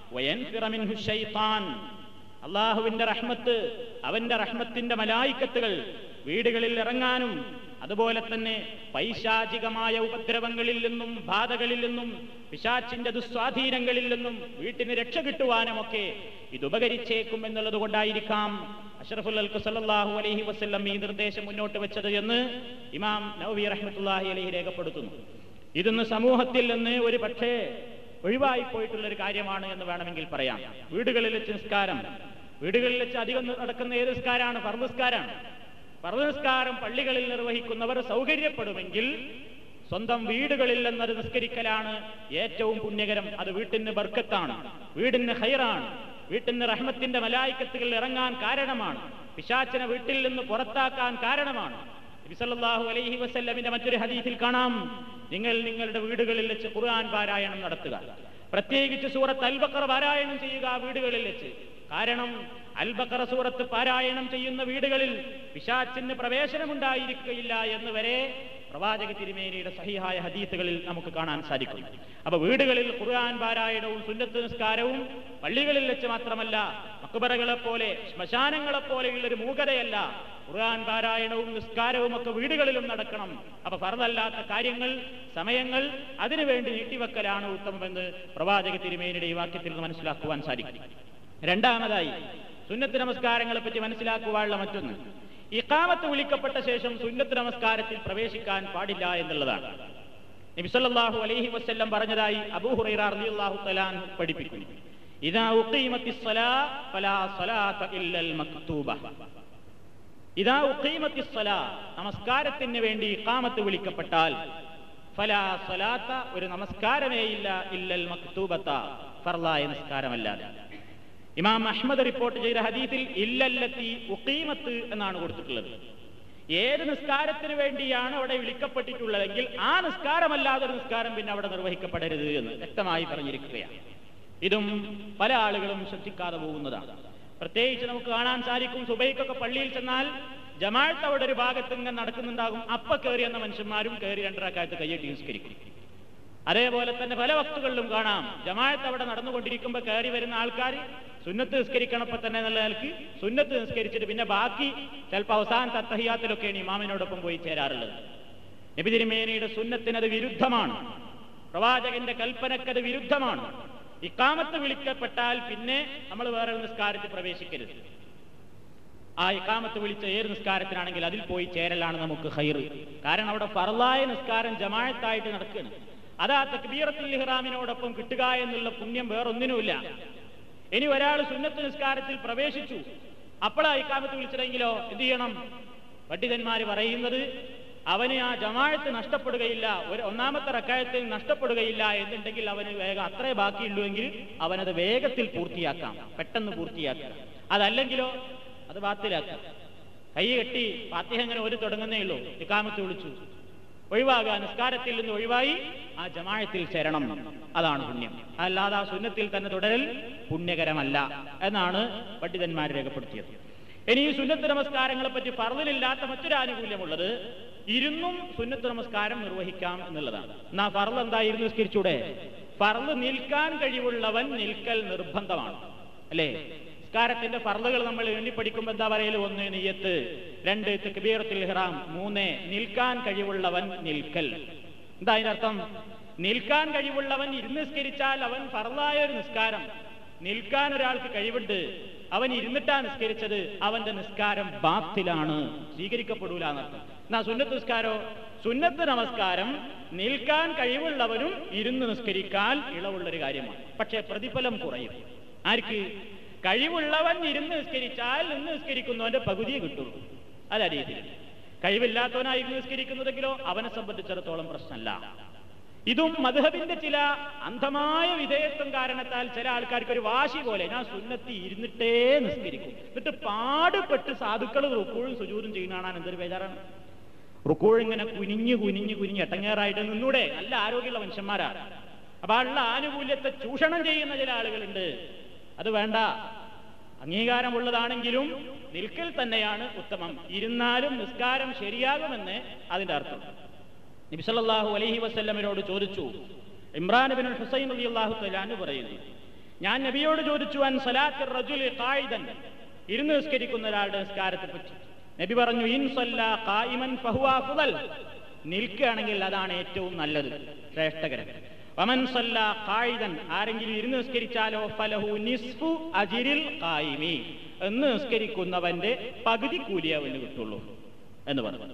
വയൻഫിറ മിൻഹു ശൈത്താൻ, അള്ളാഹുവിന്റെ റഹ്മത്ത്, അവന്റെ റഹ്മത്തിന്റെ മലായിക്കത്തുകൾ വീടുകളിൽ ഇറങ്ങാനും അതുപോലെ തന്നെ പൈശാചികമായ ഉപദ്രവങ്ങളിൽ നിന്നും ബാധകളിൽ നിന്നും പിശാചിന്റെ ദുസ്വാധീനങ്ങളിൽ നിന്നും വീട്ടിന് രക്ഷ കിട്ടുവാനുമൊക്കെ ഇതുപകരിച്ചേക്കും എന്നുള്ളത് കൊണ്ടായിരിക്കാം അഷ്റഫുൽ ഖൽഖ് സല്ലല്ലാഹു അലൈഹി വസല്ലം ഈ നിർദ്ദേശം മുന്നോട്ട് വെച്ചത് എന്ന് ഇമാം നവവി റഹ്മത്തുള്ളാഹി അലൈഹി രേഖപ്പെടുത്തുന്നു. ഇതൊന്ന് സമൂഹത്തിൽ നിന്ന് ഒരു പക്ഷേ ഒഴിവായി പോയിട്ടുള്ള ഒരു കാര്യമാണ് എന്ന് വേണമെങ്കിൽ പറയാം. വീടുകളിൽ വെച്ച് നിസ്കാരം, വീടുകളിൽ വെച്ച് അധികം നടക്കുന്ന ഏത് നിസ്കാരമാണ്? ഫർദ് നിസ്കാരമാണ്. ഫർദ് നിസ്കാരം പള്ളികളിൽ നിർവഹിക്കുന്നവർ സൗകര്യപ്പെടുമെങ്കിൽ സ്വന്തം വീടുകളിൽ എന്നത് നിസ്കരിക്കലാണ് ഏറ്റവും പുണ്യകരം. അത് വീട്ടിന് ബർക്കത്താണ്, വീടിന് ഖൈറാണ്, വീട്ടിന് റഹ്മത്തിന്റെ മലായിക്കത്തുകൾ ഇറങ്ങാൻ കാരണമാണ്, പിശാചിനെ വീട്ടിൽ നിന്ന് പുറത്താക്കാൻ കാരണമാണ്. നബി സല്ലല്ലാഹു അലൈഹി വസല്ലമിന്റെ മറ്റൊരു ഹദീസിൽ കാണാം, നിങ്ങൾ നിങ്ങളുടെ വീടുകളിൽ വെച്ച് ഖുർആൻ പാരായണം നടത്തുക, പ്രത്യേകിച്ച് സൂറത്ത് അൽ ബഖറ പാരായണം ചെയ്യുക വീടുകളിൽ വെച്ച്. കാരണം അൽ ബഖറ സൂറത്ത് പാരായണം ചെയ്യുന്ന വീടുകളിൽ പിശാചിന് പ്രവേശനമുണ്ടായിരിക്കുകയില്ല എന്ന് വരെ പ്രവാചക തിരുമേനിയുടെ സഹിഹായ ഹദീസുകളിൽ നമുക്ക് കാണാൻ സാധിക്കും. അപ്പൊ വീടുകളിൽ ഖുർആൻ പാരായണവും സുന്നത്ത് നിസ്കാരവും പള്ളികളിൽ വെച്ച് മാത്രമല്ല, മക്ബറകളെ പോലെ ശ്മശാനങ്ങളെ പോലെയുള്ള ഒരു മൂകതയല്ല, ഖുർആൻ പാരായണവും നിസ്കാരവും ഒക്കെ വീടുകളിലും നടക്കണം. അപ്പൊ ഫർദല്ലാത്ത കാര്യങ്ങൾ, സമയങ്ങൾ അതിനുവേണ്ടി നീട്ടിവെക്കലാണ് ഉത്തമമെന്ന് പ്രവാചക തിരുമേനിയുടെ ഈ വാക്യത്തിൽ നിന്ന് മനസ്സിലാക്കുവാൻ സാധിക്കും. രണ്ടാമതായി സുന്നത്ത് നമസ്കാരങ്ങളെ പറ്റി മനസ്സിലാക്കുവാനുള്ള മറ്റൊന്ന്, ഇഖാമത്ത് വിളിക്കപ്പെട്ട ശേഷം സുന്നത്ത് നമസ്കാരത്തിൽ പ്രവേശിക്കാൻ പാടില്ല എന്നുള്ളതാണ്. നബി സല്ലല്ലാഹു അലൈഹി വസല്ലം പറഞ്ഞതായി അബൂ ഹുറൈറ റളിയല്ലാഹു തആല അൻഹു പഠിപ്പിക്കുന്നു, ഇദാ ഉഖീമത്തിസ് സ്വലാ ഫലാ സ്വലാത ഇല്ലൽ മക്തൂബ. ഇദാ ഉഖീമത്തിസ് സ്വലാ, നമസ്കാരത്തിന് വേണ്ടി ഇഖാമത്ത് വിളിക്കപ്പെട്ടാൽ, ഫലാ സ്വലാത, ഒരു നമസ്കാരമേ ഇല്ല, ഇല്ലൽ മക്തൂബത, ഫർളായ നിസ്കാരമല്ലാതെ. ഇമാം അഹ്മദ് റിപ്പോർട്ട് ചെയ്ത ഹദീസിൽ ഇല്ലല്ലത്തി ഉഖീമത്ത് എന്നാണ് കൊടുത്തിട്ടുള്ളത്. ഏത് നിസ്കാരത്തിന് വേണ്ടിയാണ് അവിടെ വിളിക്കപ്പെട്ടിട്ടുള്ളതെങ്കിൽ ആ നിസ്കാരമല്ലാതെ ഒരു നിസ്കാരം പിന്നെ അവിടെ നിർവഹിക്കപ്പെടരുത് എന്ന് വ്യക്തമായി പറഞ്ഞിരിക്കുകയാണ്. ഇതും പല ആളുകളും ശ്രദ്ധിക്കാതെ പോകുന്നതാണ്. പ്രത്യേകിച്ച് നമുക്ക് കാണാൻ സാധിക്കും, സുബൈക്കൊക്കെ പള്ളിയിൽ ചെന്നാൽ ജമാഅത്ത് അവിടെ ഒരു ഭാഗത്ത് ഇങ്ങനെ നടക്കുന്നുണ്ടാകും, അപ്പ കയറി എന്ന മനുഷ്യന്മാരും കയറി 2 റക്അത്ത് കയ്യെട്ടി നിസ്കരിക്കും. അതേപോലെ തന്നെ പല വക്തുകളിലും കാണാം, ജമാഅത്ത് അവിടെ നടന്നുകൊണ്ടിരിക്കുമ്പോൾ കയറി വരുന്ന ആൾക്കാർ സുന്നത്ത് നിസ്കരിക്കണപ്പോൾ തന്നെ എന്നുള്ള നിലക്ക് സുന്നത്ത് നിസ്കരിച്ചിട്ട് പിന്നെ ബാക്കി ചിലപ്പോൾ അവസാനത്തെ അത്തഹിയാത്തിലൊക്കെയാണ് ഇമാമിനോടൊപ്പം പോയി ചേരാറുള്ളത്. നബി തിരുമേനിയുടെ സുന്നത്തിനത് വിരുദ്ധമാണ്, പ്രവാചകന്റെ കൽപ്പനക്കത് വിരുദ്ധമാണ്. ഇഖാമത്ത് വിളിക്കപ്പെട്ടാൽ പിന്നെ നമ്മൾ വേറെ നിസ്കാരത്തിൽ പ്രവേശിക്കരുത്. ആ ഇഖാമത്ത് വിളിച്ച ഏത് നിസ്കാരത്തിനാണെങ്കിൽ അതിൽ പോയി ചേരലാണ് നമുക്ക് ഖൈർ. കാരണം അവിടെ ഫർളായ നിസ്കാരം ജമാഅത്തായിട്ട് നടക്കുകയാണ്. അതാ തക്ബീറത്തുൽ ഇഹ്റാമിനോടൊപ്പം കിട്ടുക എന്നുള്ള പുണ്യം വേറൊന്നിനുമില്ല. ഇനി ഒരാൾ സുന്നത്ത് നിസ്കാരത്തിൽ പ്രവേശിച്ചു, അപ്പോഴാ ഇഖാമത്ത് വിളിച്ചതെങ്കിലോ എന്ത് ചെയ്യണം? പണ്ഡിതന്മാർ പറയുന്നത് അവന് ആ ജമാഅത്ത് നഷ്ടപ്പെടുകയില്ല, ഒന്നാമത്തെ റക്അത്തിൽ നഷ്ടപ്പെടുകയില്ല എന്നുണ്ടെങ്കിൽ അവന് വേഗം അത്രേ ബാക്കിയുള്ളൂവെങ്കിൽ അവനത് വേഗത്തിൽ പൂർത്തിയാക്കാം, പെട്ടെന്ന് പൂർത്തിയാക്കാം. അതല്ലെങ്കിലോ അത് ബാത്തിലാക്കാം. കൈ കെട്ടി ഫാത്തിഹ അങ്ങനെ ഒരു തുടങ്ങുന്നേ ഉള്ളൂ, ഇഖാമത്ത് വിളിച്ചു, ഒഴിവാകുക, നിസ്കാരത്തിൽ നിന്ന് ഒഴിവായി ആ ജമാഅത്തിൽ ചേരണം, അതാണ് പുണ്യം. അല്ലാതെ ആ സുന്നത്തിൽ തന്നെ തുടരൽ പുണ്യകരമല്ല എന്നാണ് പണ്ഡിതന്മാർ രേഖപ്പെടുത്തിയത്. ഇനി ഈ സുന്നത്ത് നമസ്കാരങ്ങളെ പറ്റി ഫർളിലില്ലാത്ത മറ്റൊരു ആനുകൂല്യമുള്ളത്, ഇരുന്നും സുന്നത്ത് നമസ്കാരം നിർവഹിക്കാം എന്നുള്ളതാണ്. എന്നാ ഫർള് എന്തായിരുന്നു നിസ്കരിച്ചൂടെ? ഫർള് നിൽക്കാൻ കഴിവുള്ളവൻ നിൽക്കൽ നിർബന്ധമാണ്, അല്ലേ? നിസ്കാരത്തിന്റെ ഫർളുകൾ നമ്മൾ എണ്ണി പഠിക്കുമ്പോൾ എന്താ പറയല്? 1 നിയ്യത്ത്, 2 തക്ബീറത്തുൽ ഇഹ്റാം, 3 നിൽക്കാൻ കഴിവുള്ളവൻ നിൽക്കൽ. എന്താ അതിനർത്ഥം? നിൽക്കാൻ കഴിവുള്ളവൻ ഇരുന്ന് നിസ്കരിച്ചാൽ അവൻ ഫർളായ ഒരു നിസ്കാരം, നിൽക്കാൻ ഒരാൾക്ക് കഴിവുണ്ട്, അവൻ ഇരുന്നിട്ടാ നിസ്കരിച്ചത്, അവന്റെ നിസ്കാരം ബാത്തിലാണ്, സ്വീകരിക്കപ്പെടൂല എന്നർത്ഥം. എന്നാ സുന്നത്ത് നിസ്കാരോ? സുന്നത്ത് നമസ്കാരം നിൽക്കാൻ കഴിവുള്ളവനും ഇരുന്ന് നിസ്കരിക്കാൻ ഇളവുള്ളൊരു കാര്യമാണ്. പക്ഷേ പ്രതിഫലം കുറയും. ആർക്ക്? കഴിവുള്ളവൻ ഇരുന്ന് നിസ്കരിച്ചാൽ നിന്ന് നിസ്കരിക്കുന്നവന്റെ പകുതിയെ കിട്ടുള്ളൂ. അതാ രീതിയിൽ. കഴിവില്ലാത്തവനായി ഇരുന്ന് നിസ്കരിക്കുന്നതെങ്കിലോ അവനെ സംബന്ധിച്ചിടത്തോളം പ്രശ്നമല്ല. ഇതും മദ്ഹബിന്റെ ചില അന്ധമായ വിധേയത്വം കാരണത്താൽ ചില ആൾക്കാർക്ക് ഒരു വാശി പോലെ, ഞാൻ സുന്നത്തി ഇരുന്നിട്ടേ നിസ്കരിക്കും, എന്നിട്ട് പാടുപെട്ട് സാധുക്കൾ റുക്കൂഴും സുജൂദും ചെയ്യുന്നതാണ്. എന്തൊരു ബേജാറാണ്! റുക്കൂഴ് ഇങ്ങനെ കുനിഞ്ഞ് എട്ടങ്ങേറായിട്ട് നിന്നൂടെ? നല്ല ആരോഗ്യമുള്ള മനുഷ്യന്മാരാണ്. അപ്പൊ ഉള്ള ആനുകൂല്യത്തെ ചൂഷണം ചെയ്യുന്ന ചില ആളുകളുണ്ട്. അത് വേണ്ട. അംഗീകാരമുള്ളതാണെങ്കിലും നിൽക്കൽ തന്നെയാണ് ഉത്തമം. ഇരുന്നാലും നിസ്കാരം ശരിയാകുമെന്ന് അതിന്റെ അർത്ഥം. നബി സല്ലല്ലാഹു അലൈഹി വസല്ലമയോട് ചോദിച്ചു, ഇമ്രാൻ ഇബ്നുൽ ഹുസൈൻ റളിയല്ലാഹു തആല അൻഹു പറയുന്നു, ഞാൻ നബിയോട് ചോദിച്ചു അൻ സലാത്തിൽ റജുലി ഖായിദൻ, ഇരുന്ന് നിസ്കരിക്കുന്ന ഒരാളുടെ നിസ്കാരത്തെ പറ്റി. നബി പറഞ്ഞു ഇൻ സല്ലാ ഖായിമൻ ഫഹുവ അഫ്ളൽ, നിൽക്കുകയാണെങ്കിൽ അതാണ് ഏറ്റവും നല്ലത്, ശ്രേഷ്ഠകരം. വമൻ സല്ലാ ഖായിദൻ, ആരെങ്കിലും ഇരുന്ന് നിസ്കരിച്ചാലോ ഫലഹു നിസ്ഫു അജ്രിൽ ഖായിമി, എന്ന് നിസ്കരിക്കുന്നവന്റെ പകുതി കൂലി അവന് കിട്ടുള്ളൂ എന്ന് പറഞ്ഞു.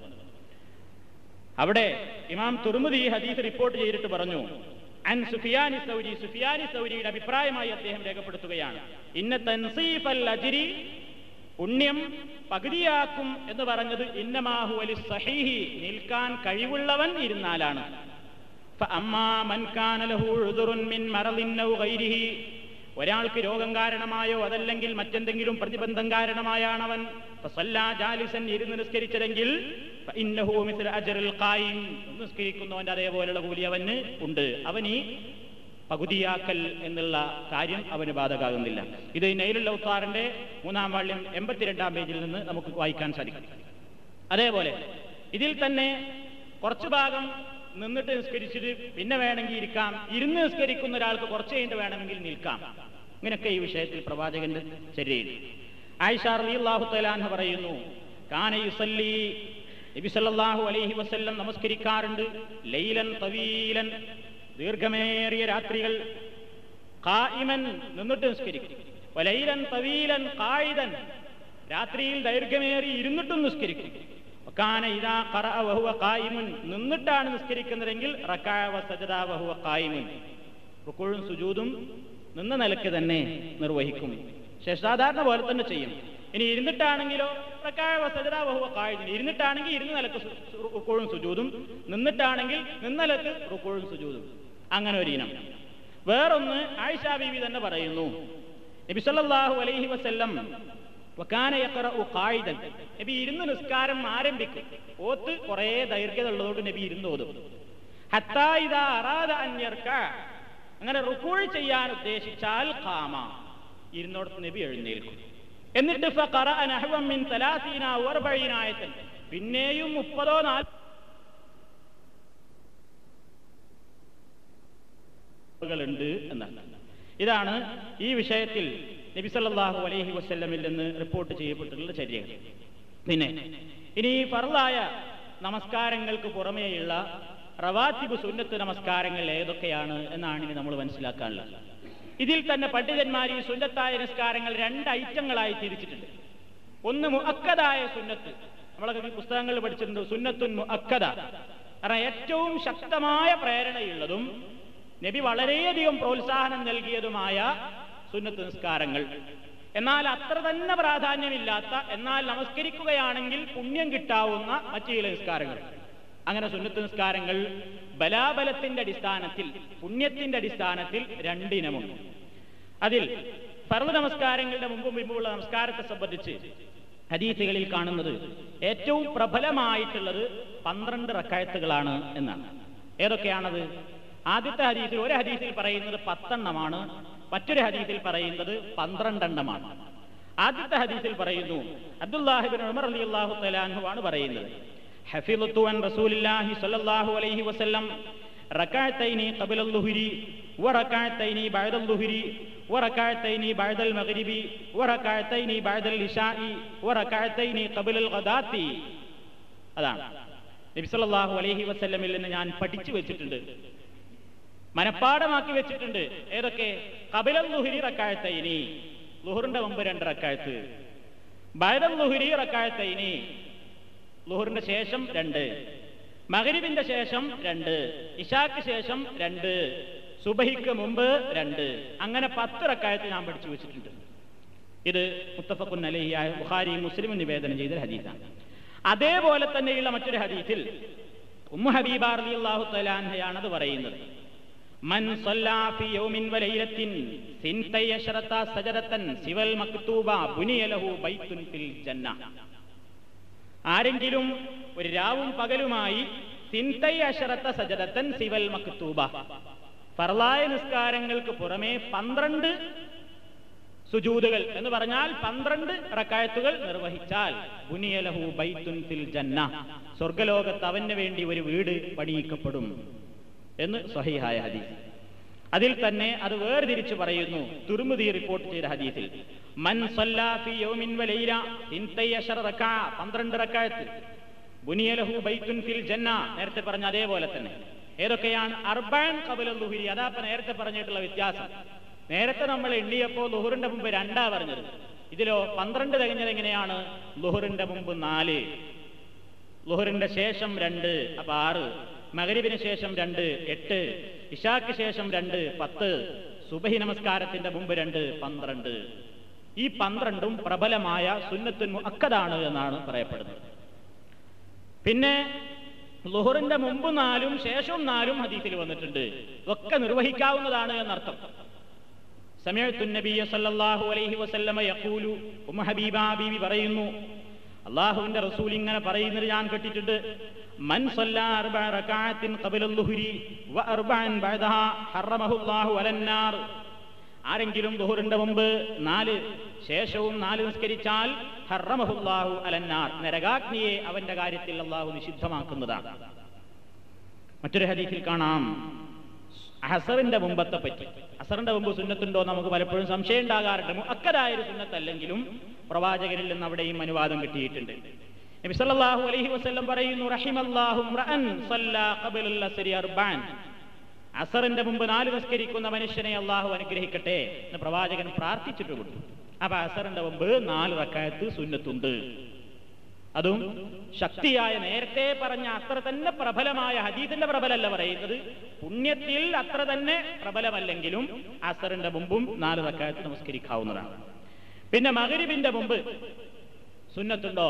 അവിടെ ഇമാം തുർമുദി ഈ ഹദീസ് റിപ്പോർട്ട് ചെയ്തിട്ട് പറഞ്ഞു അൻ സുഫിയാനി സൗരി, സുഫിയാനി സൗരിയുടെ അഭിപ്രായമായി അദ്ദേഹം രേഖപ്പെടുത്തുകയാണ്, ഇന്ന തൻസീഫൽ അജ്രി, പുണ്യം പകുതിയാക്കും എന്ന് പറഞ്ഞത് ഇന്നമാഹു അലി സഹീഹി, നിൽക്കാൻ കഴിവുള്ളവൻ ഇരുന്നാലാണ്. ഫഅമ്മാ മൻ കാന ലഹു ഉദ്റുൻ മിൻ മറദിൻ ഔ ഗൈരിഹി, ഒരാൾക്ക് രോഗം കാരണമായോ അതല്ലെങ്കിൽ മറ്റെന്തെങ്കിലും പ്രതിബന്ധം കാരണമായാണവൻ ഫസല്ലാ ജാലിസൻ, ഇരുന്ന് നിസ്കരിച്ചതെങ്കിൽ ഫഇന്നഹു മിസ്ല അജ്റിൽ ഖായിം, നിസ്കരിക്കുന്നവന്റെ അതേപോലെയുള്ള കൂലി അവന് ഉണ്ട്. അവൻ ഈ പകുതിയാക്കൽ എന്നുള്ള കാര്യം അവന് ബാധകമാകുന്നില്ല. ഇത് നൈലുൽ ഔത്താറിന്റെ 3-ാം വാള്യം 82-ാം പേജിൽ നിന്ന് നമുക്ക് വായിക്കാൻ സാധിക്കും. അതേപോലെ ഇതിൽ തന്നെ കുറച്ചു ഭാഗം നിന്നിട്ട് നിസ്കരിച്ചിട്ട് പിന്നെ വേണമെങ്കിൽ ഇരിക്കാം, ഇരുന്ന് നിസ്കരിക്കുന്ന ഒരാൾക്ക് കുറച്ച് കഴിഞ്ഞിട്ട് വേണമെങ്കിൽ നിൽക്കാം. ഇങ്ങനെയൊക്കെ ഈ വിഷയത്തിൽ പ്രവാചകന്റെ ചര്യയിൽ. ആയിഷ റളിയല്ലാഹു തആല അൻഹ പറയുന്നു, കാന യുസല്ലി, നബി സല്ലല്ലാഹു അലൈഹി വസല്ലം നമസ്കരിക്കാറുണ്ട്, ലൈലൻ തവീലൻ, ദീർഘമേറിയ രാത്രികൾ, ഖായിമൻ, നിന്നിട്ട് നിസ്കരിക്കും, വലൈലൻ തവീലൻ ഖായിദൻ, രാത്രിയിൽ ദൈർഘ്യമേറി ഇരുന്നിട്ടും നിസ്കരിക്കും. കാന ഇദാ ഖറഅ വഹുവ ഖായിമുൻ, നിന്നിട്ടാണ് നിസ്കരിക്കുന്നതെങ്കിൽ റകഅ വസജദ വഹുവ ഖായിമുൻ, റുകൂഉം സുജൂദും നിന്ന നിലയ്ക്ക് തന്നെ നിർവഹിക്കും, സാധാരണ പോലെ തന്നെ ചെയ്യും. ഇനി ഇരുന്നിട്ടാണെങ്കിലോ റകഅ വസജദ വഹുവ ഖായിദുൻ, ഇരുന്നിട്ടാണെങ്കിൽ ഇരുന്ന നിലക്ക് റുകൂഉം സുജൂദും, നിന്നിട്ടാണെങ്കിൽ നിന്ന നിലക്ക് റുകൂഉം സുജൂദും, അങ്ങനെ ഒരു ഇനം. വേറൊന്ന് ആയിഷ ബീവി തന്നെ പറയുന്നു, നബി സല്ലല്ലാഹു അലൈഹി വസല്ലം വകാന യഖറഉ ഖായിദൻ, നബി ഇരുന്ന് നിസ്കാരം ആരംഭിക്കും, ഓത്ത് കുറേ ദൈർഘ്യത ഉള്ളതുകൊണ്ട് നബി ഇരുന്ന് ഓതും. ഹത്താ ഇദാ അറാദ അൻ യർക, അങ്ങനെ റുകൂഉ ചെയ്യാൻ ഉദ്ദേശിച്ചാൽ ഖാമ, ഇരുന്നോടത്ത് നബി എഴുന്നേൽക്കും. എന്നിട്ട് ഫഖറഅ നഹ്വൻ മിൻ 30 ഔ 40 ആയത്തൻ, പിന്നെയും 30-40 ഉണ്ട് എന്നാണ്. ഇതാണ് ഈ വിഷയത്തിൽ നബി സല്ലല്ലാഹു അലൈഹി വസല്ലമിൽ നിന്ന് റിപ്പോർട്ട് ചെയ്യപ്പെട്ടിട്ടുള്ള ചര്യകൾ. പിന്നെ ഇനി ഫർളായ നമസ്കാരങ്ങൾക്ക് പുറമേയുള്ള റവാത്തിബ് സുന്നത്ത് നമസ്കാരങ്ങൾ ഏതൊക്കെയാണ് എന്നാണ് ഇനി നമ്മൾ മനസ്സിലാക്കാനുള്ളത്. ഇതിൽ തന്നെ പണ്ഡിതന്മാർ ഈ സുന്നത്തായ നമസ്കാരങ്ങൾ 2 ഐറ്റങ്ങളായി തിരിച്ചിട്ടുണ്ട്. ഒന്ന് മുഅക്കദായ സുന്നത്ത്, നമ്മളൊക്കെ പുസ്തകങ്ങളിൽ പഠിച്ചിട്ടുണ്ട്, സുന്നത്തുൻ മുഅക്കദ, കാരണം ഏറ്റവും ശക്തമായ പ്രേരണയുള്ളതും നബി വളരെയധികം പ്രോത്സാഹനം നൽകിയതുമായ സുന്നത്ത് നിസ്കാരങ്ങൾ. എന്നാൽ അത്ര തന്നെ പ്രാധാന്യമില്ലാത്ത, എന്നാൽ നമസ്കരിക്കുകയാണെങ്കിൽ പുണ്യം കിട്ടാവുന്ന മറ്റു ചില നിസ്കാരങ്ങൾ. അങ്ങനെ സുന്നത്ത് നിസ്കാരങ്ങൾ ബലാബലത്തിന്റെ അടിസ്ഥാനത്തിൽ, പുണ്യത്തിന്റെ അടിസ്ഥാനത്തിൽ 2 ഇനമുണ്ട്. അതിൽ ഫർള് നമസ്കാരങ്ങളുടെ മുമ്പും പിമ്പുമുള്ള നമസ്കാരത്തെ സംബന്ധിച്ച് ഹദീസുകളിൽ കാണുന്നത് ഏറ്റവും പ്രബലമായിട്ടുള്ളത് 12 റക്അത്തുകളാണ് എന്നാണ്. ഏതൊക്കെയാണത്? ആദ്യത്തെ ഹദീസിൽ, ഒരു ഹദീസിൽ പറയുന്നത് 10 എണ്ണമാണ്, മറ്റൊരു ഹദീസിൽ പറയുന്നത് 12 എണ്ണമാണ്. ആദ്യത്തെ ഹദീസിൽ പറയുന്നു, അബ്ദുല്ലാഹി ഇബ്നു ഉമർ റളിയല്ലാഹു തആല അൻഹു ആണ് പറയുന്നത്, ഹഫിളതു അൻ റസൂലില്ലാഹി സ്വല്ലല്ലാഹു അലൈഹി വസല്ലം റകഅത്തൈനി ഖബല അൽ-ളുഹ്രി വറകഅത്തൈനി ബഅദ അൽ-ളുഹ്രി വറകഅത്തൈനി ബഅദ അൽ-മഗ്രിബി വറകഅത്തൈനി ബഅദ അൽ-ഇശാഇ വറകഅത്തൈനി ഖബല അൽ-ഗദാത്തി. അതാണ് നബി സല്ലല്ലാഹു അലൈഹി വസല്ലമിൽ നിന്ന് ഞാൻ പഠിച്ചു വെച്ചിട്ടുണ്ട്, മനപ്പാടമാക്കി വെച്ചിട്ടുണ്ട്. ഏതൊക്കെ? ഖബല അൽ-ളുഹ്രി റകഅത്തൈനി, ളുഹറിന്റെ മുമ്പ് 2 റക്അത്ത്, ബഅദ അൽ-ളുഹ്രി റകഅത്തൈനി, ളുഹറിന്റെ ശേഷം 2, മഗ്രിബിന്റെ ശേഷം 2, ഇശാക്ക് ശേഷം 2, സുബഹിക്ക് മുമ്പ് 2, അങ്ങനെ 10 റക്അത്ത് ഞാൻ പഠിച്ചു വെച്ചിട്ടുണ്ട്. ഇത് മുത്തഫഖുൻ അലൈഹി ആയ ബുഖാരി മുസ്ലിം നിവേദനം ചെയ്ത ഹദീസാണ്. അതേപോലെ തന്നെയുള്ള മറ്റൊരു ഹദീസിൽ ഉമ്മു ഹബീബ റളിയല്ലാഹു തആല അൻഹയാണ് അത് പറയുന്നത്, മൻ സല്ലാ ഫി യൗമിൻ വലൈലത്തിൻ 12 സജദതൻ സിവൽ മക്തൂബ ബുനിയ ലഹു ബൈത്തുൻ ഫിൽ ജന്ന. ആരെങ്കിലും ഒരു രാവും പകലുമായി 12 സജദതൻ സിവൽ മക്തൂബ, ഫർളായ നിസ്കാരങ്ങൾക്ക് പുറമെ 12 സുജൂദുകൾ എന്ന് പറഞ്ഞാൽ 12 റക്അത്തുകൾ നിർവഹിച്ചാൽ ബുനിയ ലഹു ബൈത്തുൻ ഫിൽ ജന്ന, സ്വർഗ്ഗലോകത്ത് അവന് വേണ്ടി ഒരു വീട് പണിയിക്കപ്പെടും എന്ന് സ്വഹീഹായ ഹദീസ്. അതിൽ തന്നെ അത് വേർതിരിച്ച് പറയുന്നു. തിർമിദി റിപ്പോർട്ട് ചെയ്ത ഹദീസിൽ മൻ സല്ലാ ഫീ യൗമിൻ വലൈല 12 റക്അ 12 റക്അത്ത് ബുനിയ ലഹു ബൈത്തുൻ ഫിൽ ജന്ന. നേരത്തെ പറഞ്ഞ അതേപോലെ തന്നെ. ഏതൊക്കെയാണ്? അർബഅൻ ഖബല ളുഹ്രി. അതാ നേരത്തെ പറഞ്ഞിട്ടുള്ള വ്യത്യാസം. നേരത്തെ നമ്മൾ എണ്ണിയപ്പോൾ ളുഹറിന്റെ മുമ്പ് 2 പറഞ്ഞത്. ഇതിലോ 12 തികഞ്ഞത് എങ്ങനെയാണ്? ളുഹറിന്റെ മുമ്പ് 4, ളുഹറിന്റെ ശേഷം 2, അപ്പൊ 6, മഗ്രിബിന് ശേഷം 2, 8, ഇശാക്ക് ശേഷം 2, 10, സുബഹി നമസ്കാരത്തിന്റെ മുമ്പ് 2, 12. ഈ 12ഉം പ്രബലമായ സുന്നത്തുൽ മുഅക്കദാണ് എന്നാണ് പറയപ്പെടുന്നത്. പിന്നെ ളുഹറിന്റെ മുമ്പ് 4ഉം ശേഷവും 4ഉം ഹദീസിൽ വന്നിട്ടുണ്ട്. ഒക്കെ നിർവഹിക്കാവുന്നതാണ് എന്നർത്ഥം. സമയത്തു നബിയ സല്ലല്ലാഹു അലൈഹി വസല്ലമ യഖൂലു, ഉമ്മു ഹബീബ ബീവി പറയുന്നു, അല്ലാഹുവിന്റെ റസൂൽ ഇങ്ങനെ പറയുന്നത് ഞാൻ കേട്ടിട്ടുണ്ട്. മൻ സല്ലാ 4 റക്അത്തിൻ ഖബല ളുഹ്രി വ 4 ബഅദഹാ ഹറമഹുല്ലാഹു അലന്നാർ. ആരെങ്കിലും ളുഹറിന്റെ മുമ്പ് 4 ശേഷവും 4 നിസ്കരിച്ചാൽ ഹറമഹുല്ലാഹു അലന്നാർ, നരകാഗ്നിയെ അവന്റെ കാര്യത്തിൽ അല്ലാഹു നിഷിദ്ധമാക്കുന്നതാണ്. മറ്റൊരു ഹദീസിൽ കാണാം അസറിന്റെ മുമ്പത്തെ പറ്റി. അസറിന്റെ മുമ്പ് സുന്നത്തുണ്ടോ നമുക്ക് പലപ്പോഴും സംശയം ഉണ്ടാകാറുണ്ട്. മുഅക്കദായ ഒരു സുന്നത്തല്ലെങ്കിലും പ്രവാചകരിൽ നിന്ന് അവിടെയും അനുവാദം കിട്ടിയിട്ടുണ്ട്. നബി സല്ലല്ലാഹു അലൈഹി വസല്ലം പറയുന്നു, റഹിമല്ലാഹു റഅൻ സല്ലാ ഖബലൽ അസ്രി 4. അസറിന്റെ മുമ്പ് 4 നിസ്കരിക്കുന്ന മനുഷ്യനെ അല്ലാഹു അനുഗ്രഹിക്കട്ടെ എന്ന് പ്രവാചകൻ പ്രാർത്ഥിച്ചിട്ടുണ്ട്. അപ്പൊ അസറിന്റെ മുമ്പ് 4 റക്അത്ത് സുന്നത്തുണ്ട്. അതും ശക്തിയായ, നേരത്തെ പറഞ്ഞ അത്ര തന്നെ പ്രബലമായ ഹദീസിന്റെ പ്രബലമല്ല പറയുന്നത്, പുണ്യത്തിൽ അത്ര തന്നെ പ്രബലമല്ലെങ്കിലും അസറിന്റെ മുമ്പും 4 റക്അത്ത് നമസ്കരിക്കാവുന്നതാണ്. പിന്നെ മഗ്രിബിന്റെ മുമ്പ് സുന്നത്തുണ്ടോ?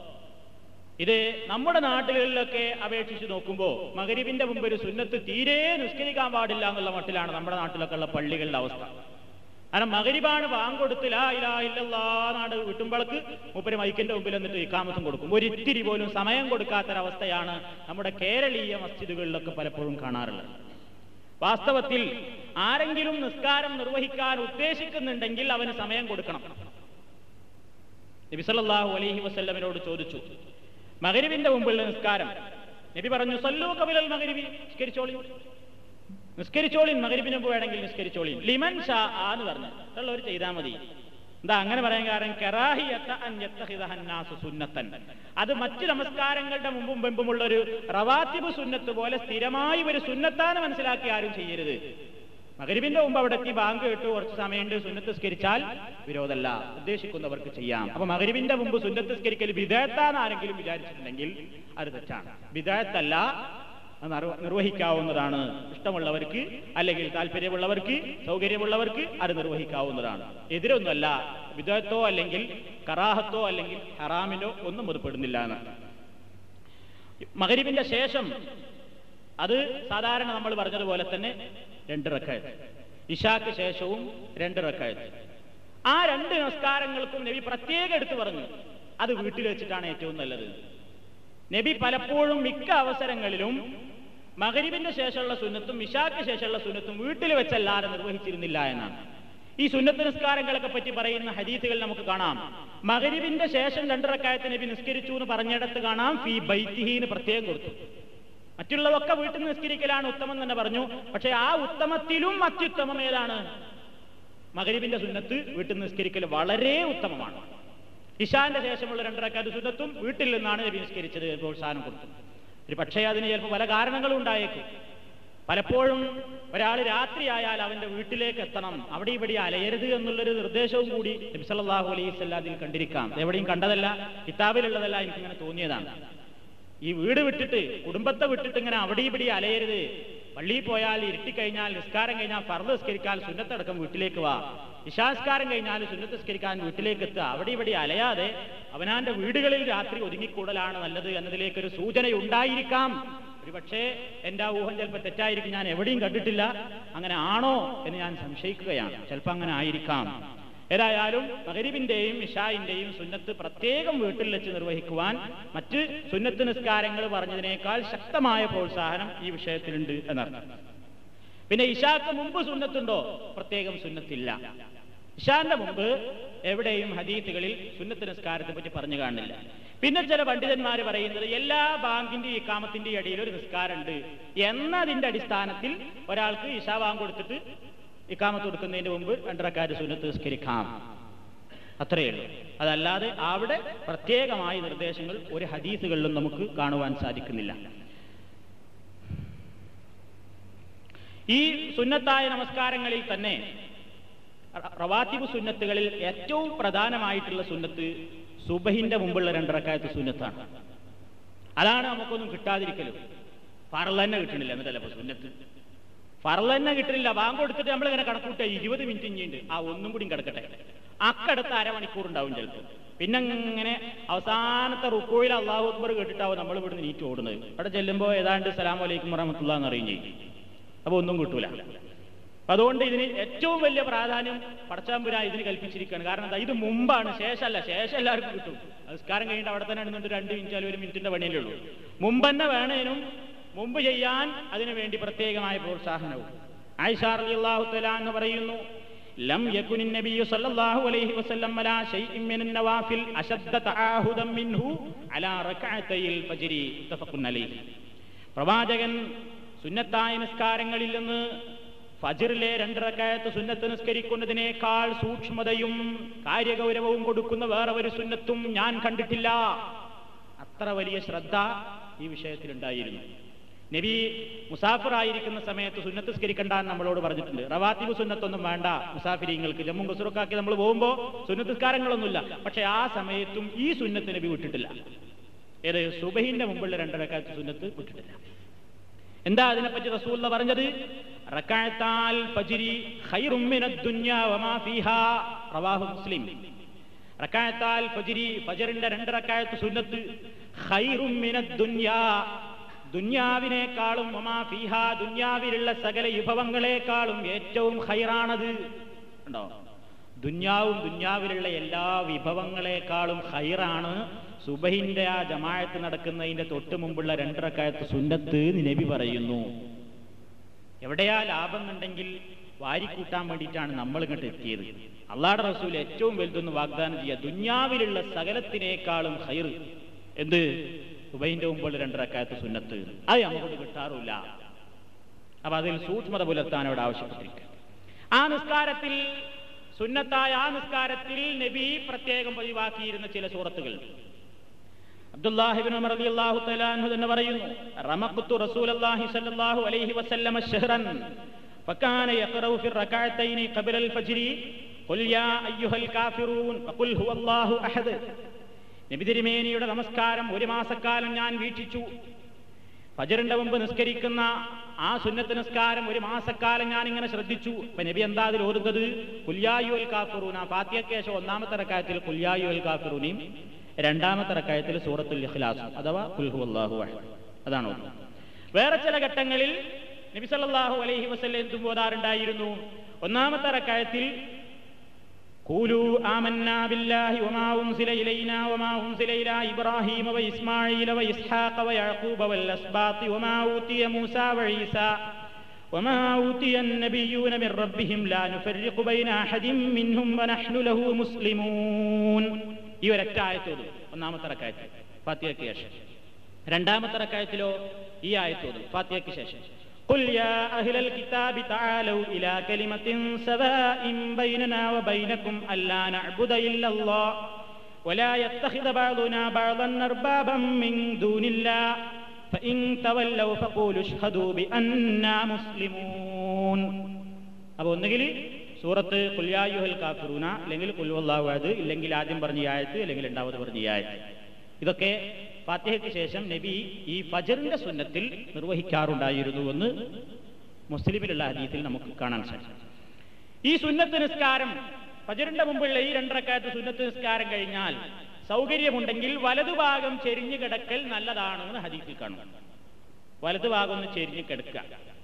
ഇത് നമ്മുടെ നാട്ടുകളിലൊക്കെ അപേക്ഷിച്ച് നോക്കുമ്പോൾ മഗ്രിബിന്റെ മുമ്പ് ഒരു സുന്നത്ത് തീരെ നിസ്കരിക്കാൻ പാടില്ല എന്നുള്ള മട്ടിലാണ് നമ്മുടെ നാട്ടിലൊക്കെ ഉള്ള പള്ളികളുടെ അവസ്ഥ. കാരണം മഗ്രിബാണ് ബാങ്ക് കൊടുത്ത് ലാ ഇലാഹ ഇല്ലല്ലാഹ് നാട് വിട്ടുമ്പോൾക്ക് മൂപ്പര് മൈക്കിന്റെ മുമ്പിൽ എന്നിട്ട് ഇഖാമത്തും കൊടുക്കും. ഒരിത്തിരി പോലും സമയം കൊടുക്കാത്തൊരവസ്ഥയാണ് നമ്മുടെ കേരളീയ മസ്ജിദുകളിലൊക്കെ പലപ്പോഴും കാണാറുള്ളത്. വാസ്തവത്തിൽ ആരെങ്കിലും നിസ്കാരം നിർവഹിക്കാൻ ഉദ്ദേശിക്കുന്നുണ്ടെങ്കിൽ അവന് സമയം കൊടുക്കണം. നബി സല്ലല്ലാഹു അലൈഹി വസല്ലമിനോട് ചോദിച്ചു, മഗ്രിബിന്റെ മുമ്പുള്ള നിസ്കാരം. നബി പറഞ്ഞു, സല്ലൂ ഖബലൽ മഗ്രിബി, നിസ്കരിച്ചോളിൻ, മഗ്രിബിന് മുമ്പ് വേണമെങ്കിൽ നിസ്കരിച്ചോളിൻ. ലിമൻ ഷാ എന്ന് പറഞ്ഞു ഉള്ളവർ ചെയ്താൽ മതി. എന്താ അങ്ങനെ പറയാൻ കാരണം? കറാഹിയത അൻ യത്തഖിദഹ അന്നാസു സുന്നത്തൻ. അത് മറ്റു നമസ്കാരങ്ങളുടെ മുമ്പും മുമ്പുമുള്ള ഒരു റവാത്തിബ് സുന്നത്ത് പോലെ സ്ഥിരമായി ഒരു സുന്നത്താന്ന് മനസ്സിലാക്കി ആരും ചെയ്യരുത്. മഗ്രിബിന്റെ മുമ്പ് അവിടെ എത്തി ബാങ്ക് കേട്ടു കുറച്ച് സമയമുണ്ട്, സുന്നത്ത് നിസ്കരിച്ചാൽ വിരോധമല്ല, ഉദ്ദേശിക്കുന്നവർക്ക് ചെയ്യാം. അപ്പൊ മഗ്രിബിന്റെ മുമ്പ് സുന്നത്ത് നിസ്കരിക്കൽ ബിദഅത്താന്ന് ആരെങ്കിലും വിചാരിച്ചിട്ടുണ്ടെങ്കിൽ അത് തെറ്റാണ്. ബിദഅത്തല്ല, നിർവഹിക്കാവുന്നതാണ്. ഇഷ്ടമുള്ളവർക്ക് അല്ലെങ്കിൽ താല്പര്യമുള്ളവർക്ക് സൗകര്യമുള്ളവർക്ക് അത് നിർവഹിക്കാവുന്നതാണ്. എതിരൊന്നുമല്ല. ബിദഅത്തോ അല്ലെങ്കിൽ കറാഹത്തോ അല്ലെങ്കിൽ ഹറാമിനോ ഒന്നും അത് പെടുന്നില്ല എന്ന്. മഗ്രിബിന്റെ ശേഷം അത് സാധാരണ നമ്മൾ പറഞ്ഞതുപോലെ തന്നെ 2 റക്അത്ത്, ഇശാക്ക് ശേഷവും 2 റക്അത്ത്. ആ 2 നമസ്കാരങ്ങൾക്കും നബി പ്രത്യേകം എടുത്തു പറഞ്ഞു അത് വീട്ടിൽ വെച്ചിട്ടാണ് ഏറ്റവും നല്ലത്. നബി പലപ്പോഴും മിക്ക അവസരങ്ങളിലും മഗ്രിബിന്റെ ശേഷമുള്ള സുന്നത്തും ഇശാക്ക് ശേഷമുള്ള സുന്നത്തും വീട്ടിൽ വെച്ചല്ലാതെ നിർവഹിച്ചിരുന്നില്ല എന്നാണ്. ഈ സുന്നത്ത് നിസ്കാരങ്ങളൊക്കെ പറ്റി പറയുന്ന ഹദീസുകൾ നമുക്ക് കാണാം. മഗ്രിബിന്റെ ശേഷം 2 റക്അത്ത് നബി നിസ്കരിച്ചു എന്ന് പറഞ്ഞിടത്ത് കാണാം ഫീ ബൈത്തിഹിന് പ്രത്യേകം കൊടുത്തു. മറ്റുള്ളതൊക്കെ വീട്ടിൽ നിന്ന് നിസ്കരിക്കലാണ് ഉത്തമം തന്നെ പറഞ്ഞു. പക്ഷെ ആ ഉത്തമത്തിലും അത്യുത്തമം ഏതാണ്? മഗ്രിബിന്റെ സുന്നത്ത് വീട്ടിൽ നിന്ന് നിസ്കരിക്കൽ വളരെ ഉത്തമമാണ്. ഇശാന്റെ ശേഷമുള്ള 2 റക്അത്ത് സുന്നത്തും വീട്ടിൽ നിന്നാണ് നബി നിസ്കരിച്ചത്, പ്രോത്സാഹനം കൊടുത്തു. ഒരു പക്ഷേ അതിന് ചിലപ്പോൾ പല കാരണങ്ങളും ഉണ്ടായേക്കും. പലപ്പോഴും ഒരാൾ രാത്രിയായാൽ അവന്റെ വീട്ടിലേക്ക് എത്തണം, അവിടെ ഇവിടെ അലയരുത് എന്നുള്ളൊരു നിർദ്ദേശവും കൂടി നബി സല്ലല്ലാഹു അലൈഹി വസല്ലം അതിൽ കണ്ടിരിക്കാം. എവിടെയും കണ്ടതല്ല, കിതാബിലുള്ളതല്ല, എനിക്കിങ്ങനെ തോന്നിയതാണ്. ഈ വീട് വിട്ടിട്ട് കുടുംബത്തെ വിട്ടിട്ട് ഇങ്ങനെ അവിടെ ഇവിടെ അലയരുത്. പള്ളിയിൽ പോയാൽ ഇരുട്ടിക്കഴിഞ്ഞാൽ നിസ്കാരം കഴിഞ്ഞാൽ ഫർദ് നിസ്കരിക്കാൻ സുന്നത്തടക്കം വീട്ടിലേക്ക് വാ, ഇശാസ്കാരം കഴിഞ്ഞാൽ സുന്നത്ത് നിസ്കരിക്കാൻ വീട്ടിലേക്ക് എത്തുക. അവിടെ ഇവിടെ അലയാതെ അവനാന്റെ വീടുകളിൽ രാത്രി ഒതുങ്ങിക്കൂടലാണ് നല്ലത് എന്നതിലേക്കൊരു സൂചനയുണ്ടായിരിക്കാം. ഒരു പക്ഷേ എൻ്റെ ആ ഊഹം ചിലപ്പോൾ തെറ്റായിരിക്കും, ഞാൻ എവിടെയും കണ്ടിട്ടില്ല. അങ്ങനെ ആണോ എന്ന് ഞാൻ സംശയിക്കുകയാണ്. ചിലപ്പോൾ അങ്ങനെ ആയിരിക്കാം. ഏതായാലും മഗ്രിബിന്റെയും ഇശാഇന്റെയും സുന്നത്ത് പ്രത്യേകം വീട്ടിൽ വെച്ച് നിർവഹിക്കുവാൻ മറ്റ് സുന്നത്ത് നിസ്കാരങ്ങൾ പറഞ്ഞതിനേക്കാൾ ശക്തമായ പ്രോത്സാഹനം ഈ വിഷയത്തിലുണ്ട് എന്നർത്ഥം. പിന്നെ ഇശാക്ക് മുമ്പ് സുന്നത്തുണ്ടോ? പ്രത്യേകം സുന്നത്തില്ല. ഇശാന്റെ മുമ്പ് എവിടെയും ഹദീസുകളിൽ സുന്നത്ത് നിസ്കാരത്തെ പറ്റി പറഞ്ഞു കാണുന്നില്ല. പിന്നെ ചില പണ്ഡിതന്മാർ പറയുന്നത് എല്ലാ ബാങ്കിന്റെ ഇഖാമത്തിന്റെ ഇടയിൽ ഒരു നിസ്കാരമുണ്ട് എന്നതിന്റെ അടിസ്ഥാനത്തിൽ ഒരാൾക്ക് ഇശാ ബാങ്ക് കൊടുത്തിട്ട് ഇഖാമത്ത് കൊടുക്കുന്നതിന് മുമ്പ് 2 റക്അത്ത് സുന്നത്ത് നിസ്കരിക്കാം, അത്രയേ ഉള്ളൂ. അതല്ലാതെ അവിടെ പ്രത്യേകമായ നിർദ്ദേശങ്ങൾ ഒരു ഹദീസുകളിലും നമുക്ക് കാണുവാൻ സാധിക്കുന്നില്ല. ഈ സുന്നത്തായ നമസ്കാരങ്ങളിൽ തന്നെ റവാത്തിബ് സുന്നത്തുകളിൽ ഏറ്റവും പ്രധാനമായിട്ടുള്ള സുന്നത്ത് സുബഹിന്റെ മുമ്പുള്ള 2 റക്അത്ത് സുന്നത്താണ്. അതാണ് നമുക്കൊന്നും കിട്ടാതിരിക്കലും. ഫർള് തന്നെ കിട്ടണില്ല, എന്നിട്ടല്ല ഇപ്പൊ സുന്നത്ത്. ഫർള് തന്നെ കിട്ടണില്ല. ബാങ്ക് കൊടുത്തിട്ട് നമ്മളിങ്ങനെ കണക്കൂട്ടുക 20 മിനിറ്റ് ഇനിയുണ്ട്, ആ ഒന്നും കൂടി കിടക്കട്ടെ, അക്കടുത്ത് അരമണിക്കൂർ ഉണ്ടാവും ചിലപ്പോൾ. പിന്നെ ഇങ്ങനെ അവസാനത്തെ റുക്കോയിൽ അല്ലാഹു അക്ബർ കേട്ടിട്ടാവും നമ്മൾ ഇവിടുന്ന് നീറ്റ് ഓടുന്നത്. അവിടെ ചെല്ലുമ്പോൾ ഏതാണ്ട് അസ്സലാമു അലൈക്കും വറഹ്മത്തുള്ളാഹി എന്ന് അറിയും ചെയ്യും. അപ്പോൾ ഒന്നും കിട്ടൂല. അതുകൊണ്ട് ഇതിന് ഏറ്റവും വലിയ പ്രാധാന്യം പടച്ചാമ്പുരാൻ ഇതിന് കൽപ്പിച്ചിരിക്കുകയാണ്. കാരണം എന്താ, ഇത് മുമ്പാണ്, ശേഷമല്ല. ശേഷം എല്ലാവർക്കും കിട്ടും. നമസ്കാരം കഴിഞ്ഞിട്ട് അവിടെ തന്നെ നടന്നിട്ട് 2 മിനിറ്റ് അല്ലെങ്കിൽ 1 മിനിറ്റിന്റെ പണിയല്ലേ ഉള്ളൂ. മുമ്പ് തന്നെ വേണേനും മുമ്പ് ചെയ്യാൻ അതിനു വേണ്ടി പ്രത്യേകമായ പ്രോത്സാഹനവും. ആയിഷ റളിയല്ലാഹു തആല എന്ന് പറയുന്നു, ലം യകുനിൻ നബിയ്യു സല്ലല്ലാഹു അലൈഹി വസല്ലം അലാ ശൈഇൻ മിനൻ നവാഫിൽ അശദ്ദ തആഹുദൻ മിൻഹു അലാ റക്അതയിൽ ഫജ്രി മുത്തഫഖുൻ അലൈഹി. പ്രവാചകൻ സുന്നത്തായ നിസ്കാരങ്ങളിൽ നിന്ന് ഫജ്റിലെ 2 റക്അത്ത് സുന്നത്ത് നിസ്കരിക്കുന്നതിനേക്കാൾ സൂക്ഷ്മതയും കാര്യഗൗരവവും കൊടുക്കുന്ന വേറെ ഒരു സുന്നത്തും ഞാൻ കണ്ടിട്ടില്ല. അത്ര വലിയ ശ്രദ്ധ ഈ വിഷയത്തിലുണ്ടായിരുന്നു. നബി മുസാഫിറായിരിക്കുന്ന സമയത്ത് സുന്നത്ത് നിസ്കരിക്കണ്ടെന്ന് നമ്മളോട് പറഞ്ഞിട്ടുണ്ട്. റവാത്തിബ് സുന്നത്തൊന്നും വേണ്ട മുസാഫിരീങ്ങൾക്ക്, ജമ്മു ഖുസ്റൊക്കാക്കി നമ്മൾ പോകുമ്പോൾ സുന്നത്ത് നിസ്കാരങ്ങളൊന്നുമില്ല. പക്ഷെ ആ സമയത്തും ഈ സുന്നത്ത് നബി വിട്ടിട്ടില്ല. ഏത്, സുബഹിന്റെ മുമ്പുള്ള 2 റക്അത്ത് സുന്നത്ത് വിട്ടിട്ടില്ല. എന്താ അതിനെപ്പറ്റി റസൂലുള്ളാഹി പറഞ്ഞത്? റക്അത്താൽ ഫജ്രി ഖൈറും മിനദ് ദുനിയാ വമാ ഫീഹാ, റവാഹു മുസ്ലിം. റക്അത്താൽ ഫജ്രി, ഫജ്റിന്റെ 2 റക്അത്ത് സുന്നത്ത് ഖൈറും മിനദ് ദുനിയാ, ദുനിയാവിനേക്കാളും വമാ ഫീഹാ, ദുനിയാവിലുള്ള സകല വിഭവങ്ങളെക്കാളും ഏറ്റവും ഖൈറാണത്. ഉണ്ടോ? ദുനിയാവും ദുനിയാവിലുള്ള എല്ലാ വിഭവങ്ങളെക്കാളും ഖൈറാണ് സുബഹിന്റെ ആ ജമാഅത്ത് നടക്കുന്നതിന്റെ തൊട്ട് മുമ്പുള്ള 2 റക്അത്ത് സുന്നത്ത് നബി പറയുന്നു. എവിടെയാ ലാഭം ഉണ്ടെങ്കിൽ വാരിക്കൂട്ടാൻ വേണ്ടിയിട്ടാണ് നമ്മൾ ഇങ്ങോട്ട് എത്തിയത്. അള്ളാഹുവിന്റെ റസൂൽ ഏറ്റവും വലുതൊന്ന് വാഗ്ദാനം ചെയ്യുക, ദുനിയാവിലുള്ള സകലത്തിനേക്കാളും ഖൈർ എന്ത്? സുബഹിന്റെ മുമ്പുള്ള 2 റക്അത്ത് സുന്നത്ത്. അത് നമുക്ക് കിട്ടാറില്ല. അപ്പൊ അതിൽ സൂക്ഷ്മത പുലർത്താൻ അവിടെ ആവശ്യപ്പെട്ടിരിക്കുക. ആ നിസ്കാരത്തിൽ, സുന്നത്തായ ആ നിസ്കാരത്തിൽ നബി പ്രത്യേകം പതിവാക്കിയിരുന്ന ചില സൂറത്തുകൾ അബ്ദുല്ലാഹി ഇബ്നു ഉമർ റളിയല്ലാഹു തആല അൻഹു തന്നെ പറയുന്നു, റമഖ്തു റസൂലല്ലാഹി സ്വല്ലല്ലാഹു അലൈഹി വസല്ലം ശഹ്റൻ ഫകാന യഖറഉ ഫി റകഅതൈനി ഖബല അൽ ഫജ്രി ഖുൽ യാ അയ്യുഹൽ കാഫിറൂൻ വഖുൽ ഹുവല്ലാഹു അഹദ്. നബി തിരുമേനിയുടെ നമസ്കാരം 1 മാസക്കാലം ഞാൻ വീക്ഷിച്ചു. ഫജ്റിന്റെ മുമ്പ് നിസ്കരിക്കുന്ന ആ സുന്നത്ത് നിസ്കാരം 1 മാസക്കാലം ഞാൻ ഇങ്ങനെ ശ്രദ്ധിച്ചു. അപ്പൊ നബി എന്താ അതിൽ ഓതുന്നത്? ഖുൽ യാ അയ്യുഹൽ കാഫിറൂൻ. ഫാത്തിഹയ്ക്ക് ശേഷം 1-ാമത്തെ റക്അത്തിൽ ഖുൽ യാ അയ്യുഹൽ കാഫിറൂനും 2-ാമത്തെ റക്അത്തിൽ സൂറത്തുൽ ഇഖ്ലാസ് അഥവാ ഖുൽ ഹുവല്ലാഹു അഹദ്. അതാണ് ഓതുന്നത്. വേറെ ചില ഘട്ടങ്ങളിൽ നബി സല്ലല്ലാഹു അലൈഹി വസല്ലം എന്തും ഓതാറുണ്ടായിരുന്നു. 1-ാമത്തെ റക്അത്തിൽ ഖൂലു ആമന്നാ ബില്ലാഹി വമാ ഉൻസില ഇലൈനാ വമാ ഉൻസില ഇലാ ഇബ്രാഹീമ വ ഇസ്മാഈല വ ഇസ്ഹാഖ വ യഅഖൂബ വൽ അസ്ബാത്തി വമാ ഊതിയ മൂസാ വ ഈസാ വമാ ഊതിയ അൻ-നബിയ്യൂന മിർ റബ്ബിഹിം ലാ നുഫർരിഖു ബൈന അഹദിൻ മിൻഹും വ നഹ്നു ലഹു മുസ്ലിമൂൻ. ഈ ഒരൊറ്റ ആയത്ത് ഓതും 1-ാമത്തെ റക്അത്തിൽ ഫാത്തിഹയ്ക്ക് ശേഷം. 2-ാമത്തെ റക്അത്തിലോ ഈ ആയത്ത് ഓതും ഫാത്തിഹയ്ക്ക് ശേഷം. ഖുൽ യാ അഹ്ലൽ കിതാബി തആലൂ ഇലാ കലിമത്തിൻ സവാഇൻ ബൈനനാ വ ബൈനകും അല്ലാ നഅ്ബുദ ഇല്ലല്ലാഹ് വലാ യത്തഖിദ ബഅദുനാ ബഅദൻ അർബാബൻ മിൻ ദൂനില്ലാഹ് ഫഇൻ തവല്ലൗ ഫഖൂലു അശ്ഹദൂ ബിഅന്നാ മുസ്ലിമൂൻ. അപ്പോൾ ഒന്നുകിൽ സൂറത്ത് ഖുൽ യാ അയ്യുഹൽ കാഫിറൂന, അല്ലെങ്കിൽ ഖുൽ ഹുവല്ലാഹു അഹദ്, ഇല്ലെങ്കിൽ ആദ്യം പറഞ്ഞ ഈ ആയത്ത്, അല്ലെങ്കിൽ 2-ാമത് പറഞ്ഞ ഈ ആയത്ത്. ഇതൊക്കെ ഫാത്തിഹയ്ക്ക് ശേഷം നബി ഈ ഫജ്റിന്റെ സുന്നത്തിൽ നിർവഹിക്കാറുണ്ടായിരുന്നുവെന്ന് മുസ്ലിമിലുള്ള ഹദീസിൽ നമുക്ക് കാണാൻ സാധിക്കും. ഈ സുന്നത്ത് നിസ്കാരം, ഫജ്റിന്റെ മുമ്പുള്ള ഈ 2 റക്അത്ത് സുന്നത്ത് നിസ്കാരം കഴിഞ്ഞാൽ സൗകര്യമുണ്ടെങ്കിൽ വലതുഭാഗം ചെരിഞ്ഞു കിടക്കൽ നല്ലതാണെന്ന് ഹദീസിൽ കാണും. വലതുഭാഗം ഒന്ന് ചെരിഞ്ഞു കിടക്കുക.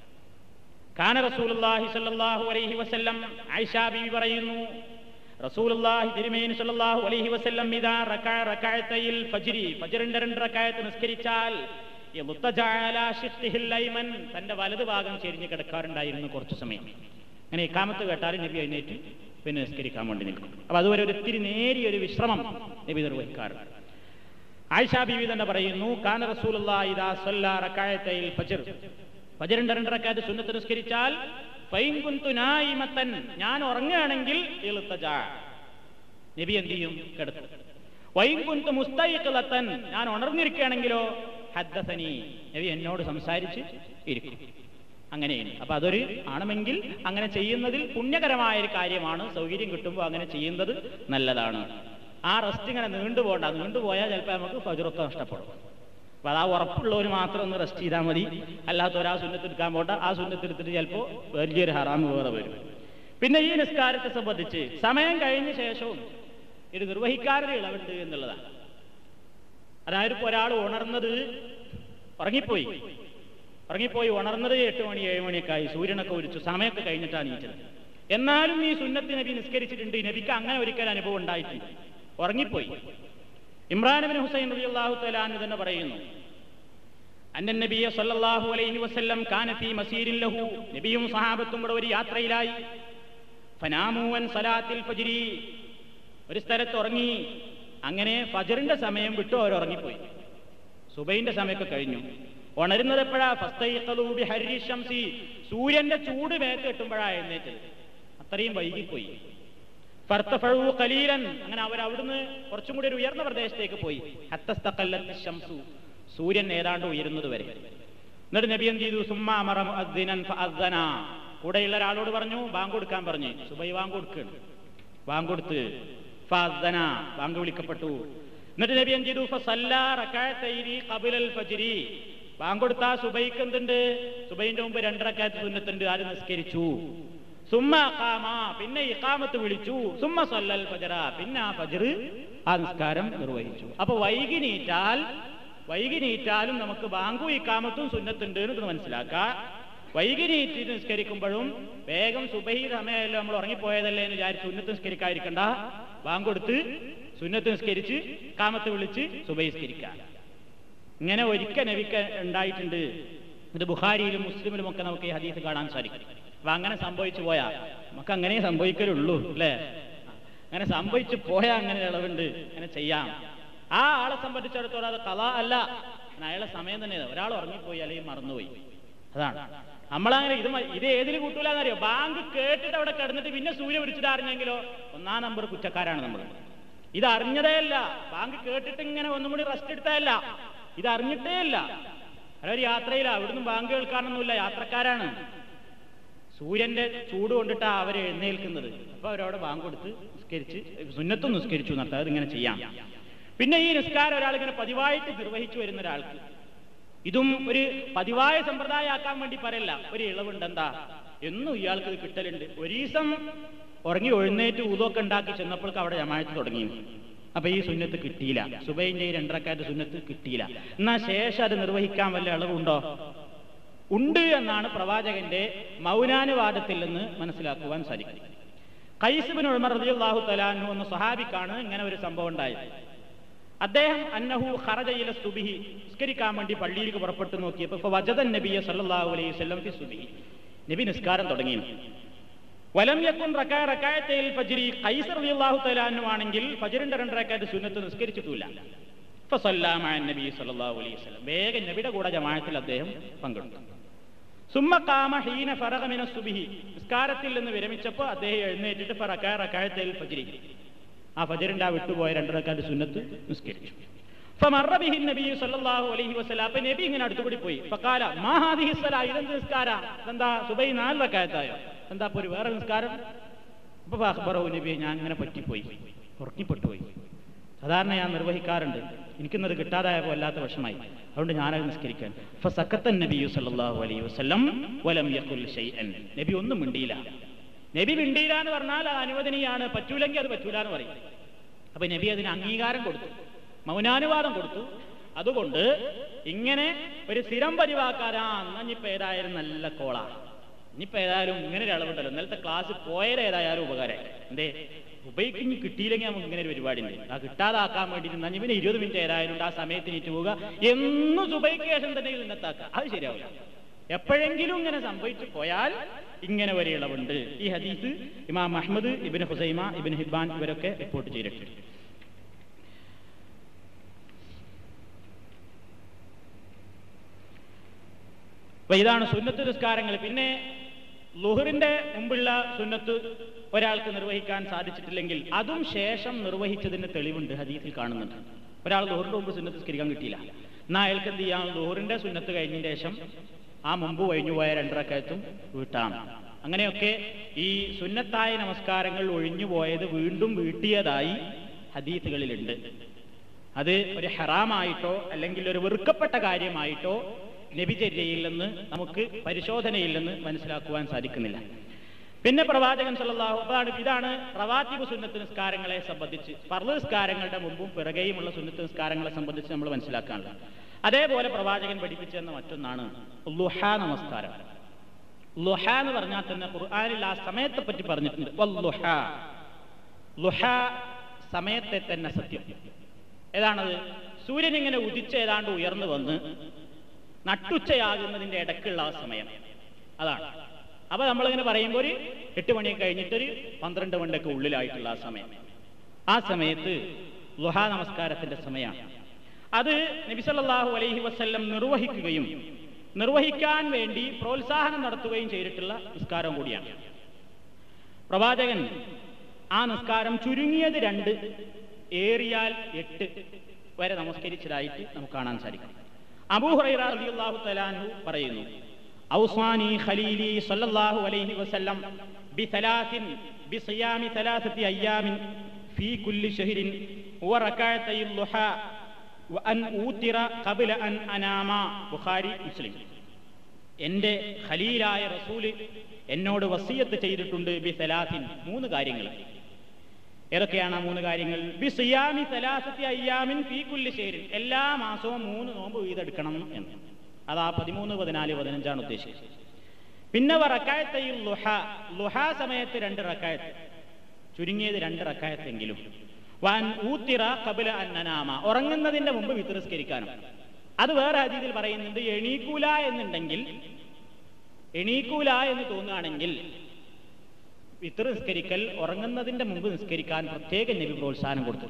കാന റസൂലുള്ളാഹി സ്വല്ലല്ലാഹു അലൈഹി വസല്ലം, ആയിഷ ബീവി പറയുന്നു, റസൂലുള്ളാഹി തിരുമേനി സ്വല്ലല്ലാഹു അലൈഹി വസല്ലം ഇദാ റകഅതയിൽ ഫജ്രി, ഫജ്റിന്റെ 2 റക്അത്ത് നിസ്കരിച്ചാൽ യമുത്തജഅല ശിഖ്ഹിൽ അയ്മൻ, തന്റെ വലതുഭാഗം ചെരിഞ്ഞു കിടക്കാറുണ്ടായിരുന്നു കുറച്ചു സമയം. അങ്ങനെ ഇഖാമത്ത് കേട്ടാൽ നബി എഴുന്നേറ്റ് പിന്നെ നിസ്കരിക്കാൻ വേണ്ടി നിൽക്കും. അപ്പൊ അതുവരെ ഒരു ഇത്തിരി നേരിയൊരു വിശ്രമം നബി നിർവഹിക്കാറുണ്ട്. ആയിഷ ബീവി തന്നെ പറയുന്നു, കാന റസൂലുള്ളാഹി ഇദാ സല്ലല്ലാ റകഅതൈൽ ഫജ്ർ, ഫജ്റിന്റെ 2 റക്അത്ത് സുന്നത്ത് നിസ്കരിച്ചാൽ ഫൈൻ കുന്തു നായിമതൻ, ഞാൻ ഉറങ്ങുകയാണെങ്കിൽ ഇൽതജാ, നബി എന്ത് ചെയ്യും? കിടക്കും. വൈൻ കുന്തു മുസ്തൈഖിലതൻ, ഞാൻ ഉണർന്നിരിക്കുകയാണെങ്കിലോ ഹദ്ദസനി, നബി എന്നോട് സംസാരിച്ച് ഇരിക്കും. അങ്ങനെയാണ്. അപ്പൊ അതൊരു ആണമെങ്കിൽ അങ്ങനെ ചെയ്യുന്നതിൽ പുണ്യകരമായ ഒരു കാര്യമാണ്. സൗകര്യം കിട്ടുമ്പോൾ അങ്ങനെ ചെയ്യുന്നത് നല്ലതാണ്. ആ റെസ്റ്റ് ഇങ്ങനെ നീണ്ടുപോകണ്ട. നീണ്ടുപോയാൽ ചിലപ്പോൾ നമുക്ക് ഫജ്റൊക്കെ നഷ്ടപ്പെടും. അപ്പൊ അത് ആ ഉറപ്പുള്ളവർ മാത്രം ഒന്ന് റെസ്റ്റ് ചെയ്താൽ മതി. അല്ലാത്തവർ ആ സുന്നത്തെടുക്കാൻ പോട്ടെ. ആ സുന്നത്തെടുത്തിട്ട് ചിലപ്പോൾ വലിയൊരു ഹറാമ് വേറെ വരും. പിന്നെ ഈ നിസ്കാരത്തെ സംബന്ധിച്ച് സമയം കഴിഞ്ഞ ശേഷവും ഇത് നിർവഹിക്കാനൊരു ഇളവുണ്ട് എന്നുള്ളതാണ്. അതായത് ഇപ്പോൾ ഒരാൾ ഉറങ്ങിപ്പോയി ഉണർന്നത് 8 മണി 7 മണിയൊക്കെ ആയി, സൂര്യനൊക്കെ ഉദിച്ചു, സമയമൊക്കെ കഴിഞ്ഞിട്ടാണ് നീറ്റത്. എന്നാലും ഈ സുന്നത്ത് നബി നിസ്കരിച്ചിട്ടുണ്ട്. നബിക്ക് അങ്ങനെ ഒരിക്കൽ അനുഭവം ഉണ്ടായിട്ടുണ്ട്. ഉറങ്ങിപ്പോയി. ഇമ്രാൻ ഇബ്നു ഹുസൈൻ റളിയല്ലാഹു തആല അൻഹു തന്നെ പറയുന്നു, അന്നൻ നബിയ സല്ലല്ലാഹു അലൈഹി വസല്ലം കാന ഫീ മസീരിൻ ലഹു, നബിയും സഹാബത്തും കൂടെ ഒരു യാത്രയിലായി. ഫനാമു അൻ സലാത്തിൽ ഫജ്രി, ഒരു സ്ഥലത്ത് ഉറങ്ങി. അങ്ങനെ ഫജ്റിന്റെ സമയം വിട്ടു അവർ ഉറങ്ങിപ്പോയി. സുബൈന്റെ സമയമൊക്കെ കഴിഞ്ഞു. ഉണരുന്നത് എപ്പോഴാ? ഫസ്തൈഖദൂ ബിഹർരി ശംസി, സൂര്യന്റെ ചൂട് മേത്ത് കെട്ടുമ്പോഴാണ് എഴുന്നേറ്റത്. അത്രയും വൈകിപ്പോയി. ഫർതഫഉ ഖലീലൻ, അങ്ങനെ അവർ അവിടുന്ന് കുറച്ചും കൂടി ഒരു ഉയർന്ന പ്രദേശത്തേക്ക് പോയി. ഹത്തസ്തഖല്ലത്ത് ശംസു, സൂര്യൻ ഏതാണ്ട് ഉയരുന്നത് വരെ. എന്നിട്ട് നബി എന്ത് ചെയ്തു? സുമ്മ അമറ മുഅദ്ദിനൻ ഫഅദ്ദന, കൂടെയുള്ള ഒരാളോട് പറഞ്ഞു, ബാങ്ക് കൊടുക്കാൻ പറഞ്ഞു. സുബൈ ബാങ്ക് കൊടുക്കുകയാണ്. ബാങ്ക് കൊടുത്ത് ഫഅദ്ദന, ബാങ്ക് വിളിക്കപ്പെട്ടു. എന്നിട്ട് നബി എന്ത് ചെയ്തു? ഫസല്ലാ റകഅതൈനി ഖബലൽ ഫജ്രി, ബാങ്ക് കൊടുത്താ സുബൈക്ക് എന്തുണ്ട്? സുബൈന്റെ മുമ്പ് 2 റക്അത്ത് സുന്നത്തുണ്ട്, അത് നിസ്കരിച്ചു. സുമ്മ ഖാമ, പിന്നെ ഇഖാമത്ത് വിളിച്ചു. സുമ്മ സല്ലൽ ഫജ്റ, പിന്നെ ആ ഫജ്ർ ആ നിസ്കാരം നിർവഹിച്ചു. അപ്പൊ വൈകി നീറ്റാലും നമുക്ക് ബാങ്കും ഇഖാമത്തും സുന്നത്തുണ്ട് എന്ന് മനസ്സിലാക്കാം. വൈകി നീറ്റി നിസ്കരിക്കുമ്പോഴും വേഗം സുബഹി സമയമല്ലോ, നമ്മൾ ഉറങ്ങിപ്പോയതല്ലേ എന്ന് വിചാരിച്ച് സുന്നത്ത് നിസ്കരിക്കാതിരിക്കണ്ട. ബാങ്ക് കൊടുത്ത് സുന്നത്ത് നിസ്കരിച്ച് ഇഖാമത്ത് വിളിച്ച് സുബഹി നിസ്കരിക്കാം. ഇങ്ങനെ ഒരിക്കൽ നബിക്ക് ഉണ്ടായിട്ടുണ്ട്. ഇത് ബുഖാരിയിലും മുസ്ലിമിലും ഒക്കെ നമുക്ക് ഈ ഹദീസ് കാണാൻ സാധിക്കും. അപ്പൊ അങ്ങനെ സംഭവിച്ചു പോയാൽ നമുക്ക് അങ്ങനെ സംഭവിക്കലുള്ളൂ അല്ലേ? അങ്ങനെ സംഭവിച്ചു പോയാൽ അങ്ങനെ ഇളവുണ്ട്, അങ്ങനെ ചെയ്യാം. ആ ആളെ സംബന്ധിച്ചിടത്തോളം അത് ഖളാ അല്ല, അയാളെ സമയം തന്നെ. ഒരാൾ ഉറങ്ങിപ്പോയി അല്ലെങ്കിൽ മറന്നുപോയി, അതാണ്. നമ്മളങ്ങനെ ഇത് ഏതിൽ കൂട്ടൂലെന്നറിയോ? ബാങ്ക് കേട്ടിട്ട് അവിടെ കിടന്നിട്ട് പിന്നെ സൂര്യ വിളിച്ചിട്ട് അറിഞ്ഞെങ്കിലോ 1-ാം നമ്പർ കുറ്റക്കാരാണ് നമ്മൾ. ഇത് അറിഞ്ഞതേ അല്ല. ബാങ്ക് കേട്ടിട്ട് ഇങ്ങനെ ഒന്നും കൂടി റെസ്റ്റ് എടുത്തതല്ല, ഇത് അറിഞ്ഞിട്ടേ ഇല്ല. അതൊരു യാത്രയില്ല, അവിടുന്ന് ബാങ്ക് കേൾക്കാനൊന്നുമില്ല, യാത്രക്കാരാണ്. സൂര്യന്റെ ചൂട് കൊണ്ടിട്ടാ അവർ എഴുന്നേൽക്കുന്നത്. അപ്പൊ അവരവിടെ ബാങ്ക് കൊടുത്ത് നിസ്കരിച്ച് സുന്നത്തും നിസ്കരിച്ചു നടത്താം. അതിങ്ങനെ ചെയ്യാം. പിന്നെ ഈ നിസ്കാരം ഒരാളിങ്ങനെ പതിവായിട്ട് നിർവഹിച്ചു വരുന്ന ഒരാൾക്ക് ഇതും ഒരു പതിവായ സമ്പ്രദായമാക്കാൻ വേണ്ടി പറയല്ല, ഒരു ഇളവുണ്ട്. എന്താ? എന്നും ഇയാൾക്ക് ഇത് കിട്ടലുണ്ട്. ഒരു ദിവസം ഉറങ്ങി എഴുന്നേറ്റ് ഊതൊക്കെ ഉണ്ടാക്കി ചെന്നപ്പോഴേക്ക് അവിടെ ജമാഅത്ത് തുടങ്ങി. അപ്പൊ ഈ സുന്നത്ത് കിട്ടിയില്ല, സുബൈന്റെ 2 റക്അത്ത് സുന്നത്ത് കിട്ടിയില്ല. എന്നാ ശേഷം അത് നിർവഹിക്കാൻ വല്ല ഇളവുണ്ടോ? ഉണ്ട് എന്നാണ് പ്രവാചകന്റെ മൗനാനുവാദത്തിൽ നിന്ന് മനസ്സിലാക്കുവാൻ സാധിക്കും. ഖൈസ് ഇബ്നു ഉമർ റളിയല്ലാഹു തആല അൻഹു എന്ന സ്വഹാബിക്കാണ് ഇങ്ങനെ ഒരു സംഭവം ഉണ്ടായത്. അദ്ദേഹം അന്നഹു ഖറജ ഇല സുബ്ഹി, നിസ്കരിക്കാൻ വേണ്ടി പള്ളിയിലേക്ക് പുറപ്പെട്ടു നോക്കിയപ്പോൾ ഫവജദൻ നബിയ സല്ലല്ലാഹു അലൈഹി വസല്ലം ഫി സുബ്ഹി, നബി നിസ്കാരം തുടങ്ങി. വലം യകുൻ റകഅതൈൽ ഫജ്രി, ഖൈസ് റളിയല്ലാഹു തആല അൻഹു ആണെങ്കിൽ ഫജ്റിന്റെ 2 റക്അത്ത് സുന്നത്ത് നിസ്കരിച്ചിട്ടില്ല. ഫസല്ലാ മഅ നബി സല്ലല്ലാഹു അലൈഹി വസല്ലം, വേഗം നബിയുടെ കൂടെ ജമാഅത്തിൽ അദ്ദേഹം പങ്കെടുത്തു. സുമ്മ ഖാമ ഹീന ഫറഗ മിന സുബ്ഹി, നിസ്കാരത്തിൽ നിന്ന് വിരമിച്ചപ്പോൾ അദ്ദേഹം എഴുന്നേറ്റിട്ട് റകഅതൈൽ ഫജ്രി, ആ ഫജ്റിന്റെ വിട്ടുപോയ 2 റക്അത്ത് സുന്നത്ത് നിസ്കരിച്ചു. ഫമറ ബിഹി നബി സല്ലല്ലാഹു അലൈഹി വസല്ലം, അപ്പോൾ നബി ഇങ്ങനെ അടുത്തുകൂടി പോയി. ഫഖാല മാ ഹാദിഹി സലാ, ഇതെന്ത് നിസ്കാരം? എന്താ സുബൈ 4 റക്അത്തായോ? എന്താ ഇപ്പോൾ ഒരു വേറെ നിസ്കാരം? അപ്പോൾ അഖ്ബറഹു നബി, ഞാൻ ഇങ്ങനെ പറ്റിപ്പോയി, ഉറങ്ങിപ്പെട്ടു പോയി. സാധാരണ ഞാൻ നിർവഹിക്കാറുണ്ട്, എനിക്കിന്നത് കിട്ടാതായപ്പോൾ വല്ലാത്ത വിഷമായി, അതുകൊണ്ട് ഞാനത് നിസ്കരിക്കാൻ. ഫസക്കത്തൻ നബി സല്ലല്ലാഹു അലൈഹി വസല്ലം വലം യഖുൽ ഷൈഅൻ, നബി ഒന്നും മിണ്ടിയില്ല. നബി മിണ്ടിയില്ല എന്ന് പറഞ്ഞാൽ അത് അനുവദനീയാണ്, പറ്റൂലെങ്കിൽ അത് പറ്റൂല എന്ന് പറയും. അപ്പൊ നബി അതിന് അംഗീകാരം കൊടുത്തു, മൗനാനുവാദം കൊടുത്തു. അതുകൊണ്ട് ഇങ്ങനെ ഒരു സ്ഥിരം പതിവാക്കാരാ. ഇനിയിപ്പോൾ ഏതായാലും നല്ല കോളാ, ഇനിയിപ്പോൾ ഏതായാലും ഇങ്ങനെ ഒരു ഇളവുണ്ടല്ലോ, ഇന്നലത്തെ ക്ലാസ് പോയത് ഏതായാലും ഉപകാരം. എന്തേ ഉപയോഗിക്ക് ഇനി കിട്ടിയില്ലെങ്കിൽ നമുക്ക് ഇങ്ങനെ ഒരു പരിപാടി ഉണ്ട്, ആ കിട്ടാതാക്കാൻ വേണ്ടിയിട്ട് എന്നാൽ പിന്നെ 20 മിനിറ്റ് ഏതായാലും ആ സമയത്ത് നീറ്റ് പോവുക, എന്നും സുബൈക്ക് ശേഷം തന്നെ ഇന്നത്താക്കുക, അത് ശരിയാവില്ല. എപ്പോഴെങ്കിലും ഇങ്ങനെ സംഭവിച്ചു പോയാൽ ഇങ്ങനെ ഒരു ഇളവുണ്ട്. ഈ ഹദീസ് ഇമാം അഹ്മദ്, ഇബ്നു ഖുസൈമ, ഇബ്നു ഹിബ്ബാൻ ഇവരൊക്കെ റിപ്പോർട്ട് ചെയ്തിട്ടുണ്ട്. അപ്പൊ ഇതാണ് സുന്നത്ത് നിസ്കാരങ്ങൾ. പിന്നെ ളുഹറിന്റെ മുമ്പുള്ള സുന്നത്ത് ഒരാൾക്ക് നിർവഹിക്കാൻ സാധിച്ചിട്ടില്ലെങ്കിൽ അതും ശേഷം നിർവഹിച്ചതിന് തെളിവുണ്ട്, ഹദീസിൽ കാണുന്നുണ്ട്. ഒരാൾ ളുഹറിന്റെ മുമ്പ് സുന്നത്ത് നിസ്കരിക്കാൻ കിട്ടിയില്ല, എന്നാൽ അയാൾക്ക് എന്ത് ചെയ്യാം, ളുഹറിന്റെ സുന്നത്ത് കഴിഞ്ഞതിന് ശേഷം ആ മുമ്പ് കഴിഞ്ഞുപോയ 2 റക്അത്തും വീട്ടാം. അങ്ങനെയൊക്കെ ഈ സുന്നത്തായ നമസ്കാരങ്ങൾ ഒഴിഞ്ഞുപോയത് വീണ്ടും വീട്ടിയതായി ഹദീസുകളിലുണ്ട്. അത് ഒരു ഹറാമായിട്ടോ അല്ലെങ്കിൽ ഒരു വെറുക്കപ്പെട്ട കാര്യമായിട്ടോ നബിചര്യയിൽ നിന്ന് നമുക്ക് പരിശോധനയിൽ നിന്ന് മനസ്സിലാക്കുവാൻ സാധിക്കുന്നില്ല. പിന്നെ പ്രവാചകൻ സല്ലല്ലാഹു അലൈഹി ഇതാണ് റവാത്തിബ് സുന്നത്ത് നിസ്കാരങ്ങളെ സംബന്ധിച്ച്, ഫർള് നിസ്കാരങ്ങളുടെ മുമ്പും പിറകെയുമുള്ള സുന്നത്ത് നിസ്കാരങ്ങളെ സംബന്ധിച്ച് നമ്മൾ മനസ്സിലാക്കാനുള്ളത്. അതേപോലെ പ്രവാചകൻ പഠിപ്പിച്ചെന്ന മറ്റൊന്നാണ് ളുഹാ നമസ്കാരം. ളുഹ എന്ന് പറഞ്ഞാൽ തന്നെ ഖുർആനിൽ ആ സമയത്തെ പറ്റി പറഞ്ഞിട്ടുണ്ട്. വല്ളുഹാ, ളുഹാ സമയത്തെ തന്നെ സത്യം. ഏതാണത്? സൂര്യൻ ഇങ്ങനെ ഉദിച്ച് ഏതാണ്ട് ഉയർന്നു വന്ന് നട്ടുച്ചയാകുന്നതിന്റെ ഇടയ്ക്കുള്ള ആ സമയം, അതാണ്. അപ്പൊ നമ്മളിങ്ങനെ പറയുമ്പോൾ ഒരു 8 മണിയൊക്കെ കഴിഞ്ഞിട്ടൊരു 12 മണിയൊക്കെ ഉള്ളിലായിട്ടുള്ള ആ സമയം, ആ സമയത്ത് ളുഹാ നമസ്കാരത്തിന്റെ സമയമാണ്. അത് നബി സല്ലല്ലാഹു അലൈഹി വസല്ലം നിർവഹിക്കുകയും നിർവഹിക്കാൻ വേണ്ടി പ്രോത്സാഹനം നടത്തുകയും ചെയ്തിട്ടുള്ള നിസ്കാരം കൂടിയാണ്. പ്രവാചകൻ ആ നിസ്കാരം ചുരുങ്ങിയത് 2, ഏറിയാൽ 8 വരെ നമസ്കരിച്ചതായിട്ട് നമുക്ക് കാണാൻ സാധിക്കും. അബൂ ഹുറൈറ റളിയല്ലാഹു തആല അൻഹു പറയുന്നു, ഔസാനി ഖലീലി സല്ലല്ലാഹു അലൈഹി വസല്ലം ബിസലാസിൻ ബിസിയാമി 3 അയ്യാമിൻ ഫീ കുല്ലി ശഹ്രിൻ വറകഅതൈ ളുഹാ വഅൻ ഊതിറ ഖബ്ല അൻ അനാമ. ബുഖാരി, മുസ്ലിം. എൻ്റെ ഖലീലായ റസൂൽ എന്നോട് വസിയത്ത് ചെയ്തിട്ടുണ്ട് ബിസലാസിൻ, 3 കാര്യങ്ങൾ. ഏതൊക്കെയാണ് ആ 3 കാര്യങ്ങൾ? ബിസിയാമി 3 അയ്യാമിൻ ഫീ കുല്ലി ശഹ്രിൻ, എല്ലാ മാസവും 3 നോമ്പ് വീതെടുക്കണം എന്ന്. അതാ 13, 14, 15 ഉദ്ദേശിച്ചത്. പിന്നെ വറകഅതൈ ളുഹാ, ളുഹാ സമയത്ത് 2 റക്അത്ത്, ചുരുങ്ങിയത് 2 റക്അത്തെങ്കിലും. വൻ ഊത്തിറ ഖബ്ല അൻ അനാമ, ഉറങ്ങുന്നതിന്റെ മുമ്പ് വിത്ർ നിസ്കരിക്കാനും. അത് വേറെ ഹദീസിൽ പറയുന്നുണ്ട്, എണീക്കൂല എന്നുണ്ടെങ്കിൽ, എണീക്കൂല എന്ന് തോന്നുകയാണെങ്കിൽ വിത്ർ നിസ്കരിക്കൽ ഉറങ്ങുന്നതിന്റെ മുമ്പ് നിസ്കരിക്കാൻ പ്രത്യേക നബി പ്രോത്സാഹനം കൊടുത്തു.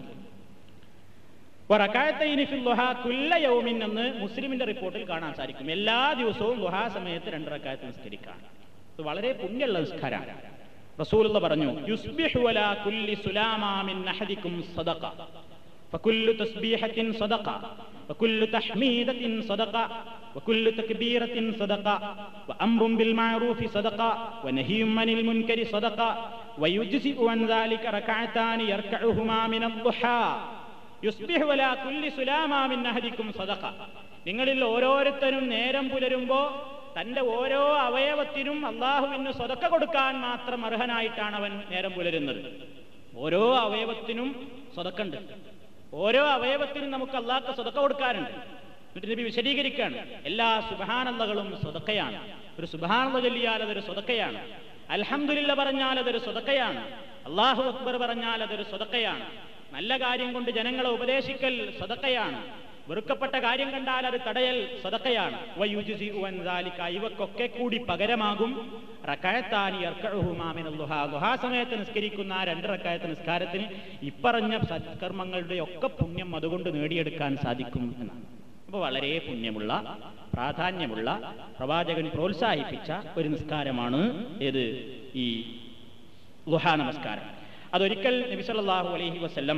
വറകഅതൈനി ഫിൽ ളുഹാ കുല്ല യൗമിൻ എന്ന് മുസ്ലിമിന്റെ റിപ്പോർട്ടിൽ കാണാൻ സാധിക്കും. എല്ലാ ദിവസവും ളുഹാ സമയത്ത് 2 റക്അത്ത് നിസ്കരിക്കാൻ. ഇത് വളരെ പുണ്യമുള്ള നിസ്കാരമാണ്. റസൂലുള്ള പറഞ്ഞു, യുസ്ബിഹു വലാ കുല്ലി സുലാമാ മിൻ അഹദികും സദഖ ഫകുല്ലു തസ്ബീഹത്തിൻ സദഖ വകുല്ലു തഹ്മീദത്തിൻ സദഖ വകുല്ലു തക്ബീറത്തിൻ സദഖ വഅംറുൻ ബിൽ മഅറൂഫി സദഖ വനഹിയും അനിൽ മുൻകരി സദഖ വയുജ്സിഉ അൻ ദാലിക റകഅതാനി യർകഉഹുമാ മിനൽ ളുഹാ. യുസ്ബിഹു വലാ കുല്ലി സുലാമാ മിൻ അഹദികും സദഖ, നിങ്ങളിൽ ഓരോരുത്തരും നേരം പുലരുമ്പോ തന്റെ ഓരോ അവയവത്തിനും അള്ളാഹുവിന് സ്വതക്ക കൊടുക്കാൻ മാത്രം അർഹനായിട്ടാണ് അവൻ നേരം പുലരുന്നത്. ഓരോ അവയവത്തിനും സ്വതക്കുണ്ട്, ഓരോ അവയവത്തിനും നമുക്ക് അള്ളാഹ്ക്ക് സ്വതക്ക കൊടുക്കാറുണ്ട്. എന്നിട്ട് നബി വിശദീകരിക്കുകയാണ്, എല്ലാ സുബ്ഹാനല്ലാഹുകളും സ്വതക്കയാണ്. ഒരു സുബ്ഹാനല്ലാഹ് ചൊല്ലിയാൽ അതൊരു സ്വതക്കയാണ്, അൽഹംദുലില്ലാഹ് പറഞ്ഞാൽ അതൊരു സ്വതക്കയാണ്, അല്ലാഹു അക്ബർ പറഞ്ഞാൽ അതൊരു സ്വതക്കയാണ്, നല്ല കാര്യം കൊണ്ട് ജനങ്ങളെ ഉപദേശിക്കൽ സ്വതക്കയാണ്, വെറുക്കപ്പെട്ട കാര്യം കണ്ടാൽ അത് തടയൽ സദഖയാണ്. വയുജ്സിഉ അൻ ദാലിക, ഇവക്കൊക്കെ കൂടി പകരമാകും റകഅത്താനി യർകഉഹുമാ മിനൽ ളുഹാ, ളുഹാ സമയത്ത് നിസ്കരിക്കുന്ന 2 റക്അത്ത് നിസ്കാരത്തിന് ഇപ്പറഞ്ഞ സത്കർമ്മങ്ങളുടെ ഒക്കെ പുണ്യം അതുകൊണ്ട് നേടിയെടുക്കാൻ സാധിക്കും എന്നാണ്. അപ്പോൾ വളരെ പുണ്യമുള്ള, പ്രാധാന്യമുള്ള, പ്രവാചകൻ പ്രോത്സാഹിപ്പിച്ച ഒരു നിസ്കാരമാണ് ഏത്? ഈ ളുഹാ നമസ്കാരം. അതൊരിക്കൽ നബി സല്ലല്ലാഹു അലൈഹി വസല്ലം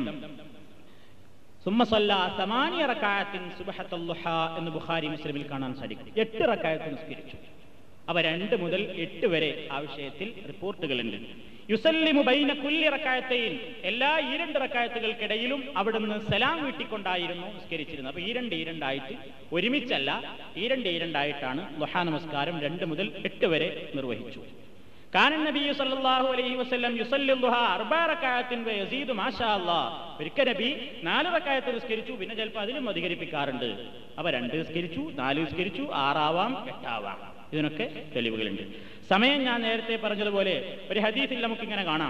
സുമ്മ സല്ലാ 8 റക്അത്തിൻ സുബ്ഹത്തുൽ ളുഹാ എന്ന് ബുഖാരി, മുസ്ലിമിൽ കാണാൻ സാധിക്കും. 8 റക്അത്ത് നിസ്കരിച്ചു. അവ 2 മുതൽ 8 വരെ ആ വിഷയത്തിൽ റിപ്പോർട്ടുകളുണ്ട്. യുസല്ലിമു ബൈന കുല്ലി റക്അത്തൈൻ, എല്ലാ 2 റക്അത്തുകൾക്കിടയിലും അവിടുന്ന് സലാം വീട്ടിക്കൊണ്ടായിരുന്നു നിസ്കരിച്ചിരുന്നത്. അപ്പൊ 2 ആയിട്ട് ഒരുമിച്ചല്ല, 2 ആയിട്ടാണ് ളുഹാ നമസ്കാരം 2 മുതൽ 8 വരെ നിർവഹിച്ചു. കാന നബി സല്ലല്ലാഹു അലൈഹി വസല്ലം യുസല്ലി ളുഹാ 4 റക്അത്തിൻ വയസീദു മാഷാ അല്ലാഹ്. ഒരിക്കൽ നബി 4 റക്അത്ത് നിസ്കരിച്ചു, പിന്നെ ചിലപ്പോൾ അതിലും അധികരിപ്പിക്കാറുണ്ട്. അവ 2 നിസ്കരിച്ചു, 4 നിസ്കരിച്ചു, 6 ആവാം, 8 ആവാം. ഇതിനൊക്കെ തെളിവുകളുണ്ട്. സമയം ഞാൻ നേരത്തെ പറഞ്ഞതുപോലെ ഒരു ഹദീസിൽ നമുക്കിങ്ങനെ കാണാം.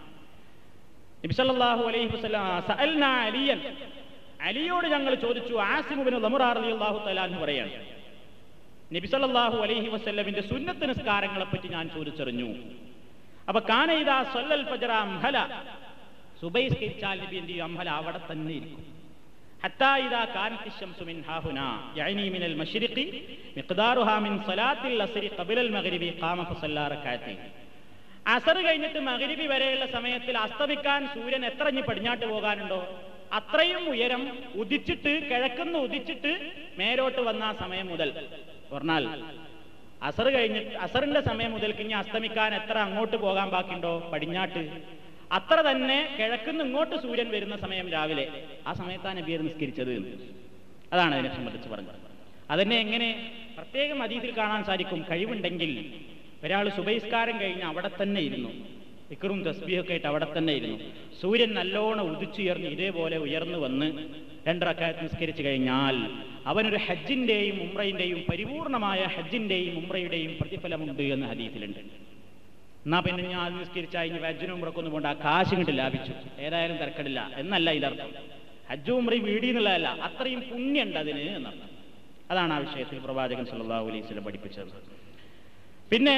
നബി സല്ലല്ലാഹു അലൈഹി വസല്ലം സഅൽനാ അലിയൻ, അലിയോട് ഞങ്ങൾ ചോദിച്ചു. ആസിം ഇബ്നു ദമുറ റളിയല്ലാഹു തആല അൻഹു പറയാണ്, നബി സല്ലല്ലാഹു അലൈഹി വസല്ലമിന്റെ സുന്നത്ത് നിസ്കാരങ്ങളെ പറ്റി ഞാൻ ചോദിച്ചറിഞ്ഞു. അപ്പൊ കാന ഇദാ സല്ലൽ ഫജ്റ അംഹല, സുബൈ നിസ്കരിച്ചാൽ നബി എന്ത് ചെയ്യും? അംഹല, അവിടെ തന്നെ ഇരിക്കും. ഹത്താ ഇദാ കാനത്തി ശംസു മിൻ ഹാഹുനാ യഅനി മിനൽ മശ്രിഖി മിഖ്ദാറുഹാ മിൻ സ്വലാത്തിൽ അസ്രി ഖബലൽ മഗ്രിബി ഖാമ ഫസല്ലാ റകഅത്തൈൻ. അസർ കഴിഞ്ഞിട്ട് മഗ്രിബി വരെയുള്ള സമയത്തിൽ അസ്തമിക്കാൻ സൂര്യൻ എത്ര ഇനി പടിഞ്ഞാട്ട് പോകാനുണ്ടോ അത്രയും ഉയരം ഉദിച്ചിട്ട് കിഴക്കുന്ന് ഉദിച്ചിട്ട് മേലോട്ട് വന്ന ആ സമയം മുതൽ പറഞ്ഞാൽ അസർ കഴിഞ്ഞിട്ട് അസറിന്റെ സമയം മുതൽക്ക് ഇനി അസ്തമിക്കാൻ എത്ര അങ്ങോട്ട് പോകാൻ ബാക്കിയുണ്ടോ പടിഞ്ഞാട്ട്, അത്ര തന്നെ കിഴക്കുന്ന് ഇങ്ങോട്ട് സൂര്യൻ വരുന്ന സമയം രാവിലെ ആ സമയത്താണ് നബി നിസ്കരിച്ചത്. അതാണ് അതിനെ സംബന്ധിച്ച് പറഞ്ഞത്. അതിനെ എങ്ങനെ പ്രത്യേകം ഹദീസിൽ കാണാൻ സാധിക്കും. കഴിവുണ്ടെങ്കിൽ ഒരാൾ സുബഹിസ്കാരം കഴിഞ്ഞ് അവിടെ തന്നെ ഇരുന്നു, ദിക്റും തസ്ബീഹൊക്കെ ആയിട്ട് അവിടെ തന്നെ ഇരുന്നു, സൂര്യൻ നല്ലോണം ഉദിച്ചുയർന്ന് ഇതേപോലെ ഉയർന്നു വന്ന് 2 റക്അത്ത് നിസ്കരിച്ചു കഴിഞ്ഞാൽ അവനൊരു ഹജ്ജിന്റെയും ഉംറയുടെയും പരിപൂർണമായ ഹജ്ജിന്റെയും ഉംറയുടെയും പ്രതിഫലമുണ്ട് എന്ന് ഹദീസിലുണ്ട്. എന്നാ പിന്നെ ഞാൻ നിസ്കരിച്ചാൽ ഇനി ഹജ്ജിനും ഉംറക്കൊന്നും പോകണ്ട, കാശ് ഇങ്ങോട്ട് ലാഭിച്ചു, ഏതായാലും തിരക്കടില്ല എന്നല്ല ഇതിനർത്ഥം. ഹജ്ജും ഉംറയും വീടിയെന്നുള്ളതല്ല, അത്രയും പുണ്യമുണ്ട് അതിന് എന്നർത്ഥം. അതാണ് ആ വിഷയത്തിൽ പ്രവാചകൻ സല്ലല്ലാഹു അലൈഹി വസല്ലം പഠിപ്പിച്ചത്. പിന്നെ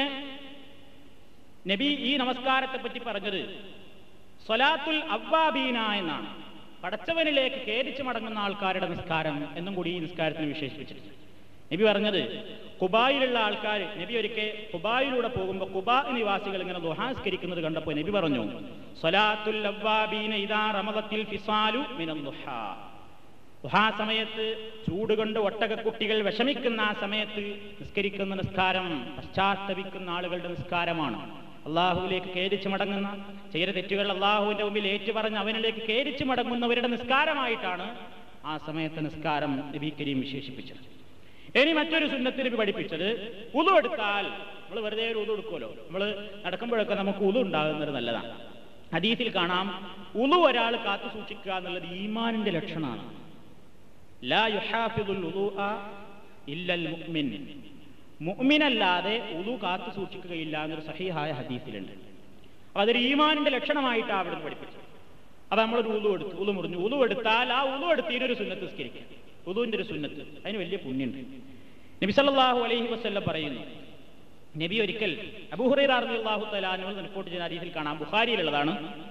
നബി ഈ നമസ്കാരത്തെ പറ്റി പറഞ്ഞത് സ്വലാത്തുൽ അവ്വാബീന എന്നാണ്, പടച്ചവനിലേക്ക് ഖേദിച്ചു മടങ്ങുന്ന ആൾക്കാരുടെ നിസ്കാരം എന്നും കൂടി ഈ നിസ്കാരത്തിന് വിശേഷിപ്പിച്ചിട്ടുണ്ട്. നബി പറഞ്ഞത് ഖുബായിലുള്ള ആൾക്കാർ, നബി ഒരിക്കൽ ഖുബായിലൂടെ പോകുമ്പോൾ ഖുബാ നിവാസികൾ ഇങ്ങനെ ദുഹാസ്കരിക്കുന്നത് കണ്ടപ്പോൾ നബി പറഞ്ഞു സ്വലാത്തുൽ അവ്വാബീന ഇദാ റമദത്തിൽ ഫിസാലു മിനൽ ദുഹാ. ദുഹാ സമയത്ത് ചൂടുകൊണ്ട് ഒട്ടകക്കുട്ടികൾ വിഷമിക്കുന്ന ആ സമയത്ത് നിസ്കരിക്കുന്ന നിസ്കാരം പശ്ചാത്തപിക്കുന്ന ആളുകളുടെ നിസ്കാരമാണ്. അള്ളാഹുവിലേക്ക് ഖേദിച്ചു മടങ്ങുന്ന, ചെയ്ത തെറ്റുകൾ അള്ളാഹുവിന്റെ മുമ്പിൽ ഏറ്റുപറഞ്ഞ് അവനിലേക്ക് ഖേദിച്ചു മടങ്ങുന്നവരുടെ നിസ്കാരമായിട്ടാണ് ആ സമയത്തെ നിസ്കാരം നബി കരീം വിശേഷിപ്പിച്ചത്. ഇനി മറ്റൊരു സുന്നത്ത് നബി പഠിപ്പിച്ചത് ഉളു എടുത്താൽ, നമ്മൾ വെറുതെ ഒരു ഉളു എടുക്കുമല്ലോ, നമ്മൾ നടക്കുമ്പോഴൊക്കെ നമുക്ക് ഉളു ഉണ്ടാകുന്നത് നല്ലതാണ്. ഹദീസിൽ കാണാം ഉളു ഒരാൾ കാത്തു സൂക്ഷിക്കുക എന്നുള്ളത് ഈമാനിന്റെ ലക്ഷണമാണ്. ലാ യുഹാഫിദുൽ ഉളൂഅ ഇല്ലൽ മുഅ്മിൻ, മുഅ്മിനല്ലാതെ ഉളു കാത്തു സൂക്ഷിക്കുകയില്ല എന്നൊരു സഹീഹായ ഹദീസിലുണ്ട്. അതൊരു ഈമാനിന്റെ ലക്ഷണമായിട്ടാണ് അവിടെ പഠിപ്പിച്ചത്. അപ്പൊ നമ്മളൊരു ഉളു എടുത്തു, ഉളു മുറിഞ്ഞു, ഉളു എടുത്താൽ ആ ഉളു എടുത്തതിനൊരു സുന്നത്ത് നിസ്കരിക്കുക, ഉളുവിന്റെ ഒരു സുന്നത്ത്, അതിന് വലിയ പുണ്യമുണ്ട്. നബി സല്ലല്ലാഹു അലൈഹി വസല്ലം പറയുന്നു, നബി ഒരിക്കൽ അബൂ ഹുറൈറ റളിയല്ലാഹു തആല അൻഹു റിപ്പോർട്ട് ചെയ്ത ഹദീസിൽ കാണാം, ബുഖാരിയിലുള്ളതാണ്.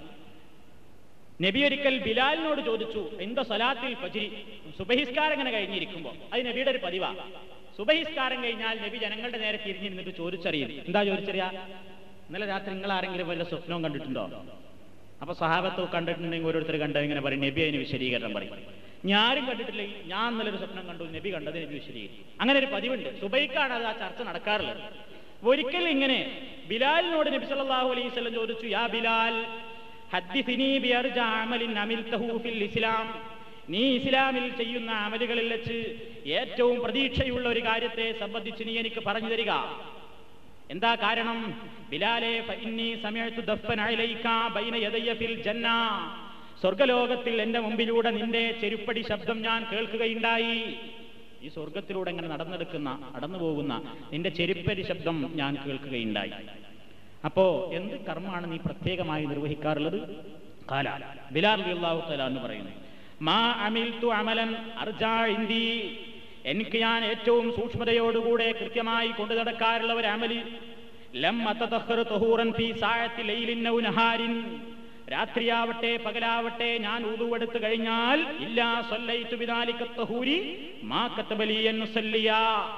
നബി ഒരിക്കൽ ബിലാലിനോട് ചോദിച്ചു, എന്താ സ്വലാത്തിൽ ഫജ്രി, സുബഹിസ്കാരം ഇങ്ങനെ കഴിഞ്ഞിരിക്കുമ്പോൾ, അത് നബിയുടെ ഒരു പതിവാ. സുബഹിസ്കാരം കഴിഞ്ഞാൽ നബി ജനങ്ങളുടെ നേരെ തിരിഞ്ഞിരുന്നിട്ട് ചോദിച്ചറിയും. എന്താ ചോദിച്ചറിയാ? ഇന്നലെ രാത്രി നിങ്ങൾ ആരെങ്കിലും വല്ല സ്വപ്നവും കണ്ടിട്ടുണ്ടോ? അപ്പൊ സഹാബത്ത് കണ്ടിട്ടുണ്ടെങ്കിൽ ഓരോരുത്തർ കണ്ടത് ഇങ്ങനെ പറയും, നബി അതിന് വിശദീകരണം പറയും. ഞാനും കണ്ടിട്ടില്ലെങ്കിൽ ഞാൻ ഇന്നലൊരു സ്വപ്നം കണ്ടു, നബി കണ്ടത് നബി വിശദീകരിക്കും. അങ്ങനെ ഒരു പതിവുണ്ട്. സുബഹിക്കാണ് അത് ആ ചർച്ച നടക്കാറുള്ളത്. ഒരിക്കൽ ഇങ്ങനെ ബിലാലിനോട് നബി സല്ലല്ലാഹു അലൈഹി വസല്ലം ചോദിച്ചു, യാ ബിലാൽ ഹദ്ദിസ്നി ബിഅർജ അമലിൻ അമിൽതഹു ഫിൽ ഇസ്ലാം, നീ ഇസ്ലാമിൽ ചെയ്യുന്ന അമലുകളിൽ വെച്ച് ഏറ്റവും പ്രതീക്ഷയുള്ള ഒരു കാര്യത്തെ സംബന്ധിച്ച് നീ എനിക്ക് പറഞ്ഞു തരിക. എന്താ കാരണം? ബിലാലെ ഫഇന്നി സമിഅതു ദഫ്ഫൻ അലൈക ബൈന യദയ ഫിൽ ജന്ന, സ്വർഗ്ഗലോകത്തിൽ എന്റെ മുമ്പിലൂടെ നിന്റെ ചെരുപ്പടി ശബ്ദം ഞാൻ കേൾക്കുകയുണ്ടായി. ഈ സ്വർഗത്തിലൂടെ ഇങ്ങനെ നടന്നു പോകുന്ന നിന്റെ ചെരുപ്പടി ശബ്ദം ഞാൻ കേൾക്കുകയുണ്ടായി. അപ്പോ എന്ത് കർമ്മമാണ് നീ പ്രത്യേകമായി നിർവഹിക്കാറുള്ളത്? ഖാല, ബിലാൽ റളിയല്ലാഹു തആല എന്ന് പറയുന്നു, മാ അമിൽതു അമലൻ അർജാ ഇൻദി, എനിക്ക് ഞാൻ ഏറ്റവും സൂക്ഷ്മതയോടുകൂടെ കൃത്യമായി കൊണ്ടു നടക്കാറുള്ള ഒരു അമലി, ലം അതതഖറ തഹൂറൻ ഫീ സഅത്തി ലൈലിൻ ഔ നഹാരിൻ, രാത്രിയാവട്ടെ പകലാവട്ടെ ഞാൻ ഉളു എടുത്തു കഴിഞ്ഞാൽ ഇല്ലാ സല്ലൈതു ബിദാലിക തഹൂരി മാ കതബലി അൻ ഉസല്ലിയ,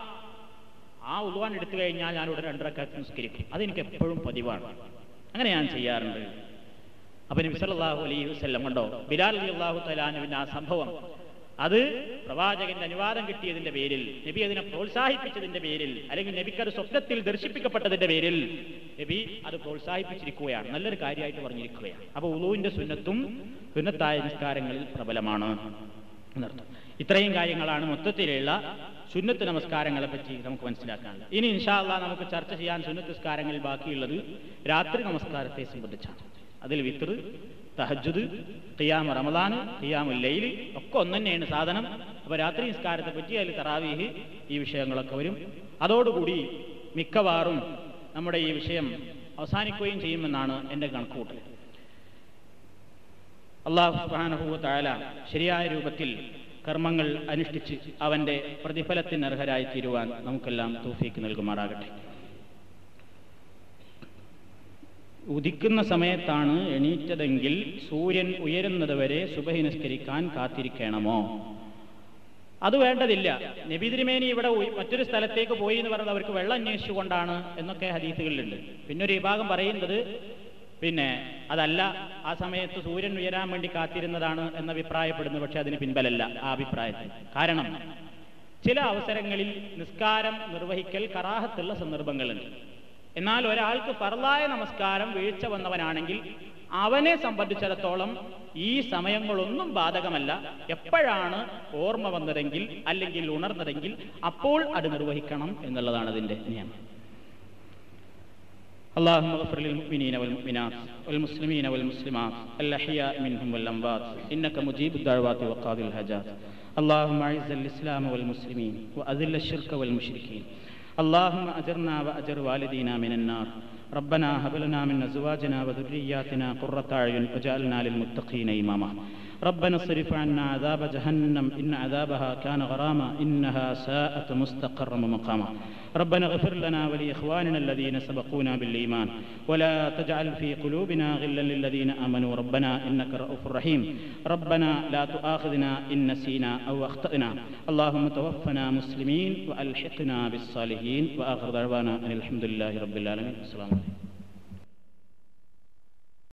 ആ ഉളുവാൻ എടുത്തു കഴിഞ്ഞാൽ ഞാൻ ഉടനെ 2 റക്അത്ത് നിസ്കരിക്കും. അതെനിക്ക് എപ്പോഴും പതിവാണ്, അങ്ങനെ ഞാൻ ചെയ്യാറുണ്ട്. അപ്പൊ നബി സല്ലല്ലാഹു അലൈഹി വസല്ലം കണ്ടോ, ബിലാൽ റളിയല്ലാഹു തആല അൻഹുവിന്റെ ആ സംഭവം, അത് പ്രവാചകന്റെ അനുവാദം കിട്ടിയതിന്റെ പേരിൽ, നബി അതിനെ പ്രോത്സാഹിപ്പിച്ചതിന്റെ പേരിൽ, അല്ലെങ്കിൽ നബിക്ക് അത് സ്വപ്നത്തിൽ ദർശിപ്പിക്കപ്പെട്ടതിന്റെ പേരിൽ നബി അത് പ്രോത്സാഹിപ്പിച്ചിരിക്കുകയാണ്, നല്ലൊരു കാര്യമായിട്ട് പറഞ്ഞിരിക്കുകയാണ്. അപ്പൊ ഉളുവിന്റെ സുന്നത്തും സുന്നത്തായ നിസ്കാരങ്ങളിൽ പ്രബലമാണ് എന്നർത്ഥം. ഇത്രയും കാര്യങ്ങളാണ് മൊത്തത്തിലുള്ള സുന്നത്ത് നമസ്കാരങ്ങളെ പറ്റി നമുക്ക് മനസ്സിലാക്കാനുള്ളത്. ഇനി ഇൻഷാ അല്ലാഹ് നമുക്ക് ചർച്ച ചെയ്യാൻ സുന്നത്ത് നിസ്കാരങ്ങളിൽ ബാക്കിയുള്ളത് രാത്രി നമസ്കാരത്തെ സംബന്ധിച്ചാണ്. അതിൽ വിത്ർ, തഹജ്ജുദ്, ഖിയാം റമദാൻ, ഖിയാമുൽ ലൈൽ ഒക്കെ ഒന്ന് തന്നെയാണ് സാധനം. അപ്പൊ രാത്രി നിസ്കാരത്തെ പറ്റി അതിൽ തറാവീഹ് ഈ വിഷയങ്ങളൊക്കെ വരും. അതോടുകൂടി മിക്കവാറും നമ്മുടെ ഈ വിഷയം അവസാനിക്കുകയും ചെയ്യുമെന്നാണ് എൻ്റെ കണക്കുകൂട്ടൽ. അല്ലാഹു സുബ്ഹാനഹു വ തആല ശരിയായ രൂപത്തിൽ കർമ്മങ്ങൾ അനുഷ്ഠിച്ച് അവന്റെ പ്രതിഫലത്തിന് അർഹരായി തീരുവാൻ നമുക്കെല്ലാം തൗഫീക്ക് നൽകുമാറാകട്ടെ. ഉദിക്കുന്ന സമയത്താണ് എണീറ്റതെങ്കിൽ സൂര്യൻ ഉയരുന്നത് വരെ സുബഹി നിസ്കരിക്കാൻ കാത്തിരിക്കണമോ? അത് വേണ്ടതില്ല. നബി തിരുമേനി ഇവിടെ മറ്റൊരു സ്ഥലത്തേക്ക് പോയി എന്ന് പറയുന്നത് അവർക്ക് വെള്ളം അന്വേഷിച്ചുകൊണ്ടാണ് എന്നൊക്കെ ഹദീസുകളിലുണ്ട്. പിന്നെ ഒരു വിഭാഗം പറയുന്നത് അതല്ല, ആ സമയത്ത് സൂര്യൻ ഉയരാൻ വേണ്ടി കാത്തിരുന്നതാണ് എന്ന് അഭിപ്രായപ്പെടുന്നു. പക്ഷെ അതിന് പിൻബലല്ല ആ അഭിപ്രായത്തിൽ. കാരണം ചില അവസരങ്ങളിൽ നിസ്കാരം നിർവഹിക്കൽ കറാഹത്തുള്ള സന്ദർഭങ്ങളുണ്ട്. എന്നാൽ ഒരാൾക്ക് ഫർളായ നമസ്കാരം വീഴ്ച വന്നവനാണെങ്കിൽ അവനെ സംബന്ധിച്ചിടത്തോളം ഈ സമയങ്ങളൊന്നും ബാധകമല്ല. എപ്പോഴാണ് ഓർമ്മ വന്നതെങ്കിൽ അല്ലെങ്കിൽ ഉണർന്നതെങ്കിൽ അപ്പോൾ അത് നിർവഹിക്കണം എന്നുള്ളതാണ് അതിൻ്റെ നിയമം. اللهم اغفر للمؤمنين والمؤمنات والمسلمين والمسلمات الأحياء منهم والأموات إنك مجيب الدعوات وقاضي الحاجات. اللهم أعز الإسلام والمسلمين وأذل الشرك والمشركين. اللهم أجرنا وأجر والدينا من النار. ربنا هب لنا من أزواجنا وذرياتنا قرة أعين واجعلنا للمتقين إماما. ربنا اصرف عنا عذاب جهنم إن عذابها كان غراما إنها ساءت مستقرا ومقاما. ربنا اغفر لنا ولإخواننا الذين سبقونا بالإيمان ولا تجعل في قلوبنا غلا للذين آمنوا ربنا إنك رؤوف رحيم. ربنا لا تؤاخذنا إن نسينا أو أخطأنا. اللهم توفنا مسلمين وألحقنا بالصالحين. وآخر دعوانا أن الحمد لله رب العالمين. السلام عليكم.